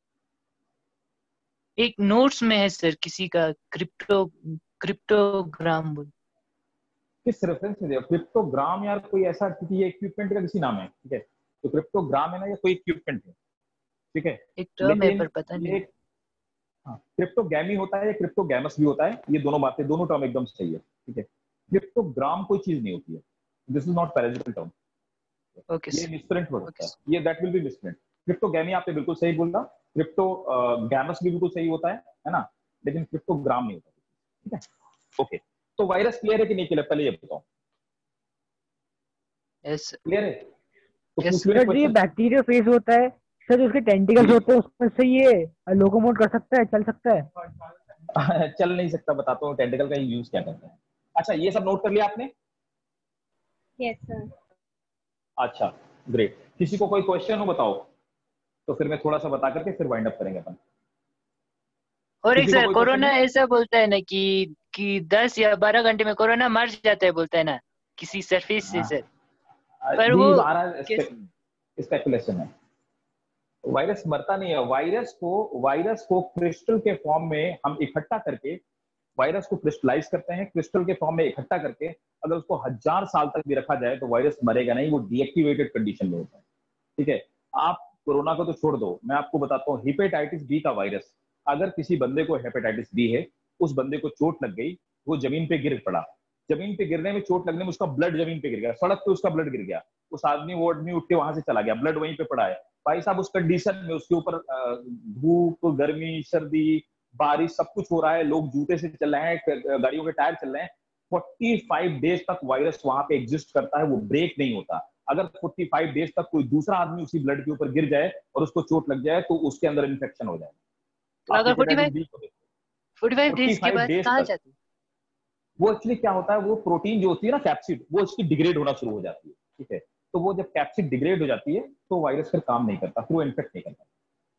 एक नोट्स में है सर, किसी का क्रिप्टो क्रिप्टोग्राम बोल। किस रेफरेंस में दिया? क्रिप्टोग्राम यार कोई ऐसा, क्योंकि ये इक्विपमेंट का किसी नाम है, ठीक है, तो क्रिप्टोग्राम है ना, ये कोई इक्विपमेंट है, ठीक है, एक टर्म है लेकिन पर पता नहीं। ये हाँ क्रिप्टोगैमी होता है या क्रिप्टोगैमस भी होता है, ये दोनों बातें, दोनों टर्म एकदम सही है, ठीक है। क्रिप्टोग्राम कोई चीज नहीं होती है, this is not parasitical term, okay ये सर। मिसप्रिंट हो ओके सकता है, सर। ये that will be misprint. Cryptogamy आपने बिल्कुल सही बोला, क्रिप्टो गैमस भी बिल्कुल सही होता है है ना, लेकिन क्रिप्टोग्राम नहीं होता, ठीक है। ओके, तो वायरस क्लियर है कि नहीं क्लियर, पहले ये बताओ, यस सर। क्लियर है? तो यस पूछ लो एक सर, जो ये क्वेश्चन। बैक्टीरिया फेज होता है सर, जो उसके टेंटिकल्स जी होते हैं उसमें से ये लोकोमोट कर सकता है, चल सकता है? चल नहीं सकता, बताता हूँ टेंटिकल का यूज क्या करते हैं। अच्छा, ये सब नोट कर लिया आपने? Yes sir. अच्छा, ग्रेट। किसी को कोई क्वेश्चन हो बताओ, तो फिर मैं थोड़ा सा बता करके फिर वाइंड अप करेंगे अपन। और एक किसी को सर, कोई क्वेश्चन कोरोना है? ऐसा बोलता है ना कि कि दस या बारह घंटे में कोरोना मर जाता है, बोलता है ना किसी सरफेस से सर, पर भी वो बारह कैसे? स्पेकुलेशन है, वायरस मरता नहीं है। वायरस को वायरस को क्रिस्टल के फॉर्म में हम इकट्ठा करके, वायरस को क्रिस्टलाइज करते हैं, क्रिस्टल के फॉर्म में इकट्ठा करके अगर उसको हजार साल तक भी रखा जाए तो वायरस मरेगा नहीं, वो डीएक्टिवेटेड कंडीशन में होता है, ठीक है। आप कोरोना को तो छोड़ दो, मैं आपको बताता हूँ हेपेटाइटिस बी का वायरस, अगर किसी बंदे को हेपेटाइटिस बी है, उस बंदे को चोट लग गई, वो जमीन पे गिर पड़ा, जमीन पे गिरने में, चोट लगने में उसका ब्लड जमीन पे गिर गया, सड़क पे उसका ब्लड गिर गया, उस आदमी वो आदमी उठ के वहां से चला गया, ब्लड वहीं पे पड़ा है, भाई साहब उस कंडीशन में उसके ऊपर धूप, गर्मी, सर्दी, बारिश, सब कुछ हो रहा है, लोग जूते से चल रहे हैं, गाड़ियों के टायर चल रहे हैं, पैंतालीस डेज तक वायरस वहां पे एग्जिस्ट करता है, वो ब्रेक नहीं होता। अगर पैंतालीस डेज तक कोई दूसरा आदमी उसी ब्लड के ऊपर गिर जाए और उसको चोट लग जाए तो उसके अंदर इन्फेक्शन हो तो जाए। आप अगर फोर्टी हेपेटाइटिस फाइव बी को देखो, फोर्टी फाइव डेज के पैंतालीस बाद डेज कहाँ तक जाते? वो एक्चुअली क्या होता है, वो प्रोटीन जो होती है ना कैप्सिड, वो इसकी डिग्रेड होना शुरू हो जाती है, ठीक है, तो वो जब कैप्सिड डिग्रेड हो जाती है तो वायरस फिर काम नहीं करता, फिर वो इन्फेक्ट नहीं करता।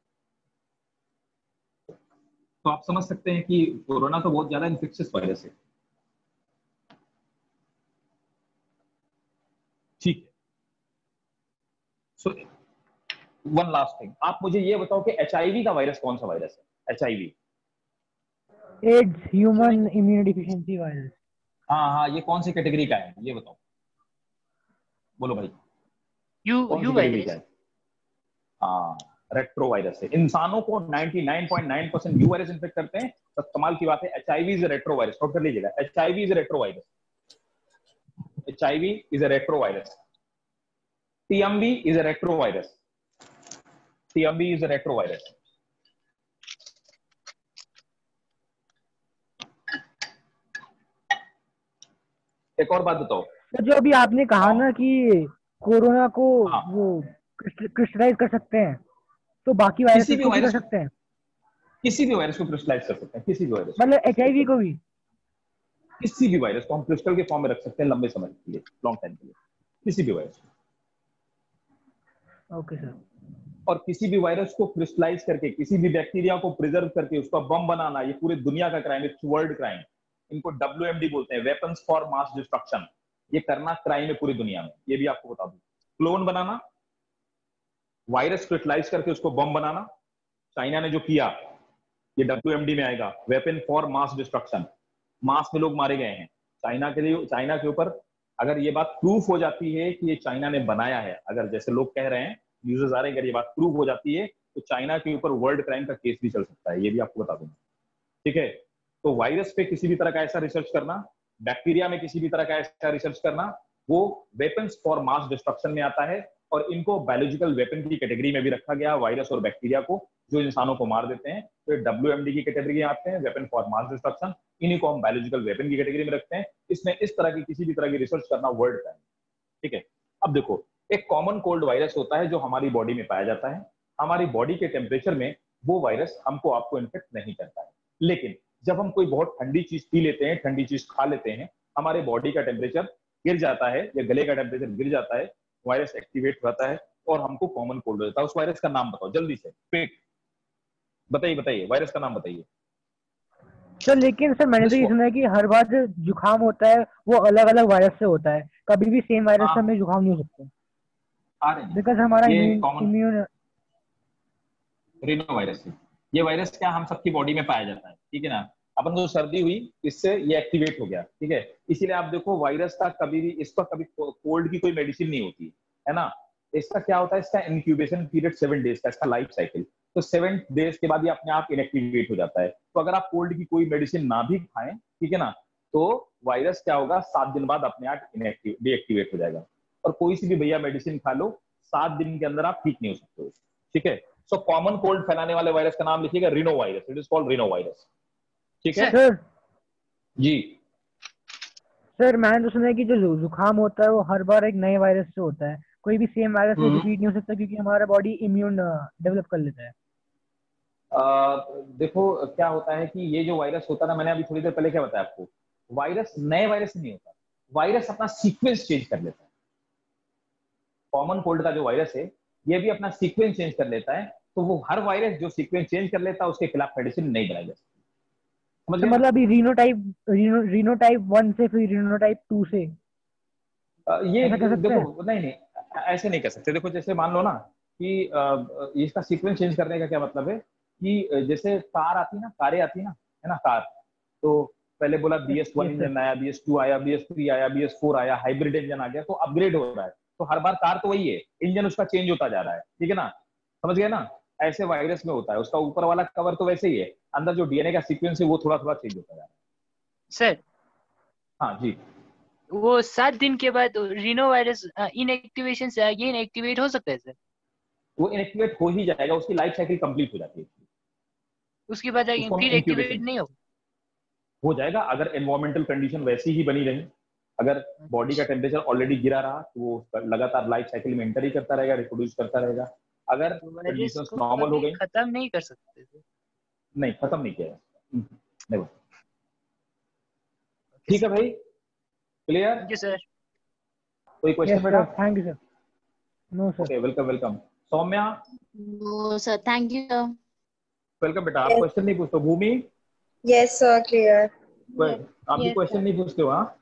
तो आप समझ सकते हैं कि कोरोना तो बहुत ज्यादा इन्फेक्शियस वायरस है, ठीक है। सो वन लास्ट थिंग, आप मुझे ये बताओ कि एचआईवी का वायरस कौन सा वायरस है? HIV, AIDS, human immunodeficiency virus. हाँ हाँ, ये कौन सी कैटेगरी का है ये बताओ, बोलो भाई, यू कौन यू सी कैटेगरी का वायरस। है? हाँ, रेट्रो वायरस है। इंसानों को निन्यानवे पॉइंट नौ परसेंट यू वायरस इन्फेक्ट करते हैं, तो कमाल की बात है HIV is retro virus, note कर लीजिएगा, HIV is retro virus, HIV is a retro virus, TMV is a retro virus, TMV is a retro virus. एक और बात बताओ, तो जो अभी आपने कहा ना कि कोरोना को हाँ, वो क्रिस्टलाइज कर सकते हैं, तो बाकी किसी वायरसेस भी को भी कर वायरस को, सकते हैं? किसी भी वायरस को क्रिस्टलाइज कर सकते हैं, किसी भी वायरस को मतलब crystallize एचआईवी कर को सकते भी? हैं। किसी भी वायरस को हम क्रिस्टल के फॉर्म में रख सकते हैं लंबे समय के लिए, लॉन्ग टाइम के लिए, किसी भी वायरस को। Okay sir. और किसी भी वायरस को क्रिस्टलाइज करके, किसी भी बैक्टीरिया को प्रिजर्व करके उसका बम बनाना, ये पूरी दुनिया का क्राइम है, वर्ल्ड क्राइम। इनको डब्ल्यूएमडी बोलते हैं, वेपन्स फॉर मास डिस्ट्रक्शन। ये करना क्राइम है पूरी दुनिया में, ये भी आपको बता दूं। क्लोन बनाना, वायरस क्रिस्टलाइज करके उसको बम बनाना, चाइना ने जो किया, ये डब्ल्यूएमडी में आएगा, weapon for mass destruction. Mass में लोग मारे गए हैं चाइना के लिए, चाइना के ऊपर। अगर ये बात प्रूफ हो जाती है कि ये चाइना ने बनाया है, अगर जैसे लोग कह रहे हैं, न्यूज़ आ रहे हैं, अगर ये बात प्रूफ हो जाती है तो चाइना के ऊपर वर्ल्ड क्राइम का केस भी चल सकता है, ये भी आपको बता दूंगा, ठीक है। तो वायरस पे किसी भी तरह का ऐसा रिसर्च करना, बैक्टीरिया में किसी भी तरह का ऐसा रिसर्च करना, वो वेपन्स फॉर मास डिस्ट्रक्शन में आता है। और इनको बायोलॉजिकल वेपन की कैटेगरी में भी रखा गया, वायरस और बैक्टीरिया को, जो इंसानों को मार देते हैं, तो डब्ल्यूएमडी की कैटेगरी में आते हैं, वेपन फॉर मास डिस्ट्रक्शन। इन्हीं को हम बायोलॉजिकल वेपन की कैटेगरी में रखते हैं। इसमें इस तरह की किसी भी तरह की रिसर्च करना वर्ल्ड क्राइम, ठीक है। अब देखो, एक कॉमन कोल्ड वायरस होता है जो हमारी बॉडी में पाया जाता है, हमारी बॉडी के टेम्परेचर में वो वायरस हमको आपको इन्फेक्ट नहीं करता है। लेकिन जब हम कोई बहुत ठंडी चीज पी लेते हैं, ठंडी चीज खा लेते हैं, हमारे बॉडी का टेम्परेचर गिर जाता है या गले का टेम्परेचर गिर जाता है, वायरस एक्टिवेट होता है और हमको कॉमन कोल्ड हो जाता है। उस वायरस का नाम बताओ जल्दी से, क्विक, बताइए बताइए, वायरस का नाम बताइए। सर लेकिन सर मैंने तो ये सुना है कि हर बार जो जुकाम होता है वो अलग अलग वायरस से होता है, कभी भी सेम वायरस से हाँ हमें जुकाम नहीं हो सकता, आ रहे हैं बिकॉज हमारा ये immune common immune rhino virus है। ये वायरस क्या हम सबकी बॉडी में पाया जाता है, ठीक है ना। अपन को सर्दी हुई, इससे ये एक्टिवेट हो गया, ठीक है। इसीलिए आप देखो वायरस का कभी भी, इसका कभी कोल्ड की कोई मेडिसिन नहीं होती है ना। इसका क्या होता है, इसका इंक्यूबेशन पीरियड सेवन डेज का, इसका लाइफ साइकिल। तो सेवन डेज के बाद ये अपने आप इनएक्टिवेट हो जाता है। तो अगर आप कोल्ड की कोई मेडिसिन ना भी खाएं, ठीक है ना, तो वायरस क्या होगा, सात दिन बाद अपने आप इनएक्टिव डीएक्टिवेट हो जाएगा। और कोई सी भी भैया मेडिसिन खा लो, सात दिन के अंदर आप ठीक नहीं हो सकते हो, ठीक है। सो कॉमन कोल्ड फैलाने वाले वायरस का नाम लिखिएगा rhino virus, it is called rhino virus, ठीक है सर जी। सर मैंने तो सुना है कि जो जु- जुकाम होता है वो हर बार एक नए वायरस से होता है, कोई भी सेम वायरस से हम्म रिपीट नहीं हो सकता, क्योंकि हमारा बॉडी इम्यून डेवलप कर लेता है। आ, देखो क्या होता है कि ये जो वायरस होता है ना, मैंने अभी थोड़ी देर पहले क्या बताया आपको, वायरस नए वायरस से नहीं होता, वायरस अपना सीक्वेंस चेंज कर लेता है। कॉमन कोल्ड का जो वायरस है, ये भी अपना सीक्वेंस चेंज कर लेता है। तो वो हर वायरस जो सीक्वेंस चेंज कर लेता है, उसके खिलाफ मेडिसिन नहीं बनाई जा सकती, समझ तो गए ना। मतलब अभी रीनोटाइप रीनो रीनोटाइप वन से फिर रीनोटाइप टू से अ, ये ऐसा कर सकते हैं? देखो, नहीं नहीं ऐसे नहीं कर सकते। देखो जैसे मान लो ना कि अ, इसका सीक्वेंस चेंज करने का क्या मतलब है कि जैसे कार आती है ना, कारें आती है ना, है ना कार। तो पहले बोला B S one yes sir. Engine आया, बी एस टू आया, बी एस थ्री आया, बी एस फोर आया, हाइब्रिड इंजन आ गया, तो अपग्रेड हो रहा है। तो हर बार कार तो वही है, इंजन उसका चेंज होता जा रहा है, ठीक है ना, समझ गए ना। ऐसे वायरस में होता है, उसका ऊपर वाला कवर तो वैसे ही है, अंदर जो डीएनए का सीक्वेंस है वो थोड़ा थोड़ा चेंज होता जा रहा है। सर हाँ जी। वो सात दिन के बाद रीनो वायरस इनएक्टिवेशन से अगेन एक्टिवेट हो सकता है सर? वो इनएक्टिवेट हो ही जाएगा, उसकी लाइफ साइकिल कंप्लीट हो जाती है, उसके बाद again उसको हम फिर एक्टिवेट इंक्यूबेशन नहीं हो? हो जाएगा। अगर एनवायरमेंटल कंडीशन वैसी ही बनी रही, अगर बॉडी का टेम्परेचर ऑलरेडी गिरा रहा, तो वो लगातार लाइफ साइकिल में एंटर ही करता रहेगा, रिप्रोड्यूस करता रहेगा। अगर तो वायरस कंडीशंस को नॉर्मल हो कभी गई, खत्म नहीं कर सकते सर? नहीं खत्म नहीं किया है, नहीं। ओके ठीक है सर, भाई, क्लियर। Thank you sir. कोई यस क्वेश्चन बेटा? Sir, thank you sir. No sir. Okay, welcome welcome. Saumya, no sir, thank you sir. Welcome बेटा। आप Yes, क्वेश्चन नहीं पूछते? भूमि, yes, sir, clear. Yes, आप भी yes, क्वेश्चन sir. नहीं पूछते हो? हाँ,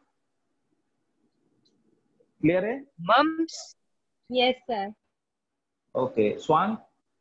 क्लियर है। Mumps, Yes, sir. ओके, स्वान,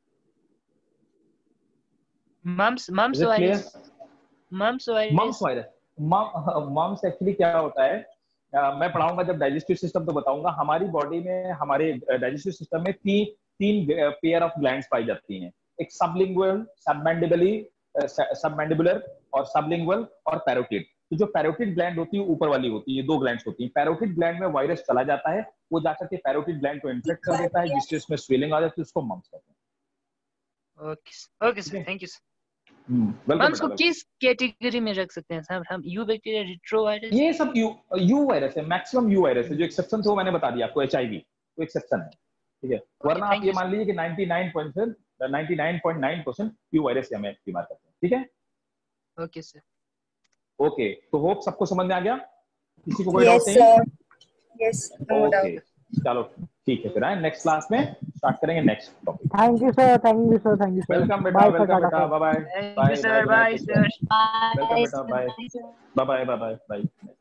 mumps mumps is it clear? Virus, mumps mumps virus. Virus, mumps actually क्या होता है, अ, मैं पढ़ाऊंगा जब डाइजेस्टिव सिस्टम तो बताऊंगा। हमारी बॉडी में, हमारे डाइजेस्टिव सिस्टम में तीन तीन पेयर ऑफ ग्लैंड्स पाई जाती हैं। एक सबलिंगुअल, सबमैंडिबली, सबमैंडिबुलर और सबलिंगुअल और पैरोटिड। तो जो पैरोटिड ग्लैंड होती है ऊपर वाली होती है, दो ग्लैंड्स होती हैं। पैरोटिड ग्लैंड में वायरस चला जाता है, वो जाकर के पैरोटिड ग्लैंड को इन्फेक्ट कर देता है, जिससे उसमें स्वेलिंग आ जाती है, उसको मम्स कहते हैं। ओके ओके ठीक सर, है, thank you sir. Welcome mumps को बेटा। किस कैटेगरी में रख सकते हैं सर हम? यू बैक्टीरिया, रिट्रो वायरस? ये सब यू यू वायरस है, मैक्सिमम यू वायरस है। जो एक्सेप्शन थे वो मैंने बता दिया आपको, एचआईवी तो एक्सेप्शन है, ठीक है। वरना आप थैंक ये यू सर। मान लीजिए कि निन्यानवे point nine percent you virus से हमें बीमार करते हैं, ठीक है। Okay sir. ओके, तो होप सबको समझ में आ गया, किसी को कोई Yes, डाउट नहीं? sir. Yes, no okay, doubt. चलो ठीक है, फिर आए नेक्स्ट क्लास में स्टार्ट करेंगे next topic. Thank you sir, thank you sir, thank you sir. Welcome बेटा, बाय सर, वेलकम टाटा बेटा, sir. Bye bye thank bye you bye, sir, good night, bye take care, sir. Welcome Bye, बेटा, sir. Bye Bye, sir. Bye bye bye bye.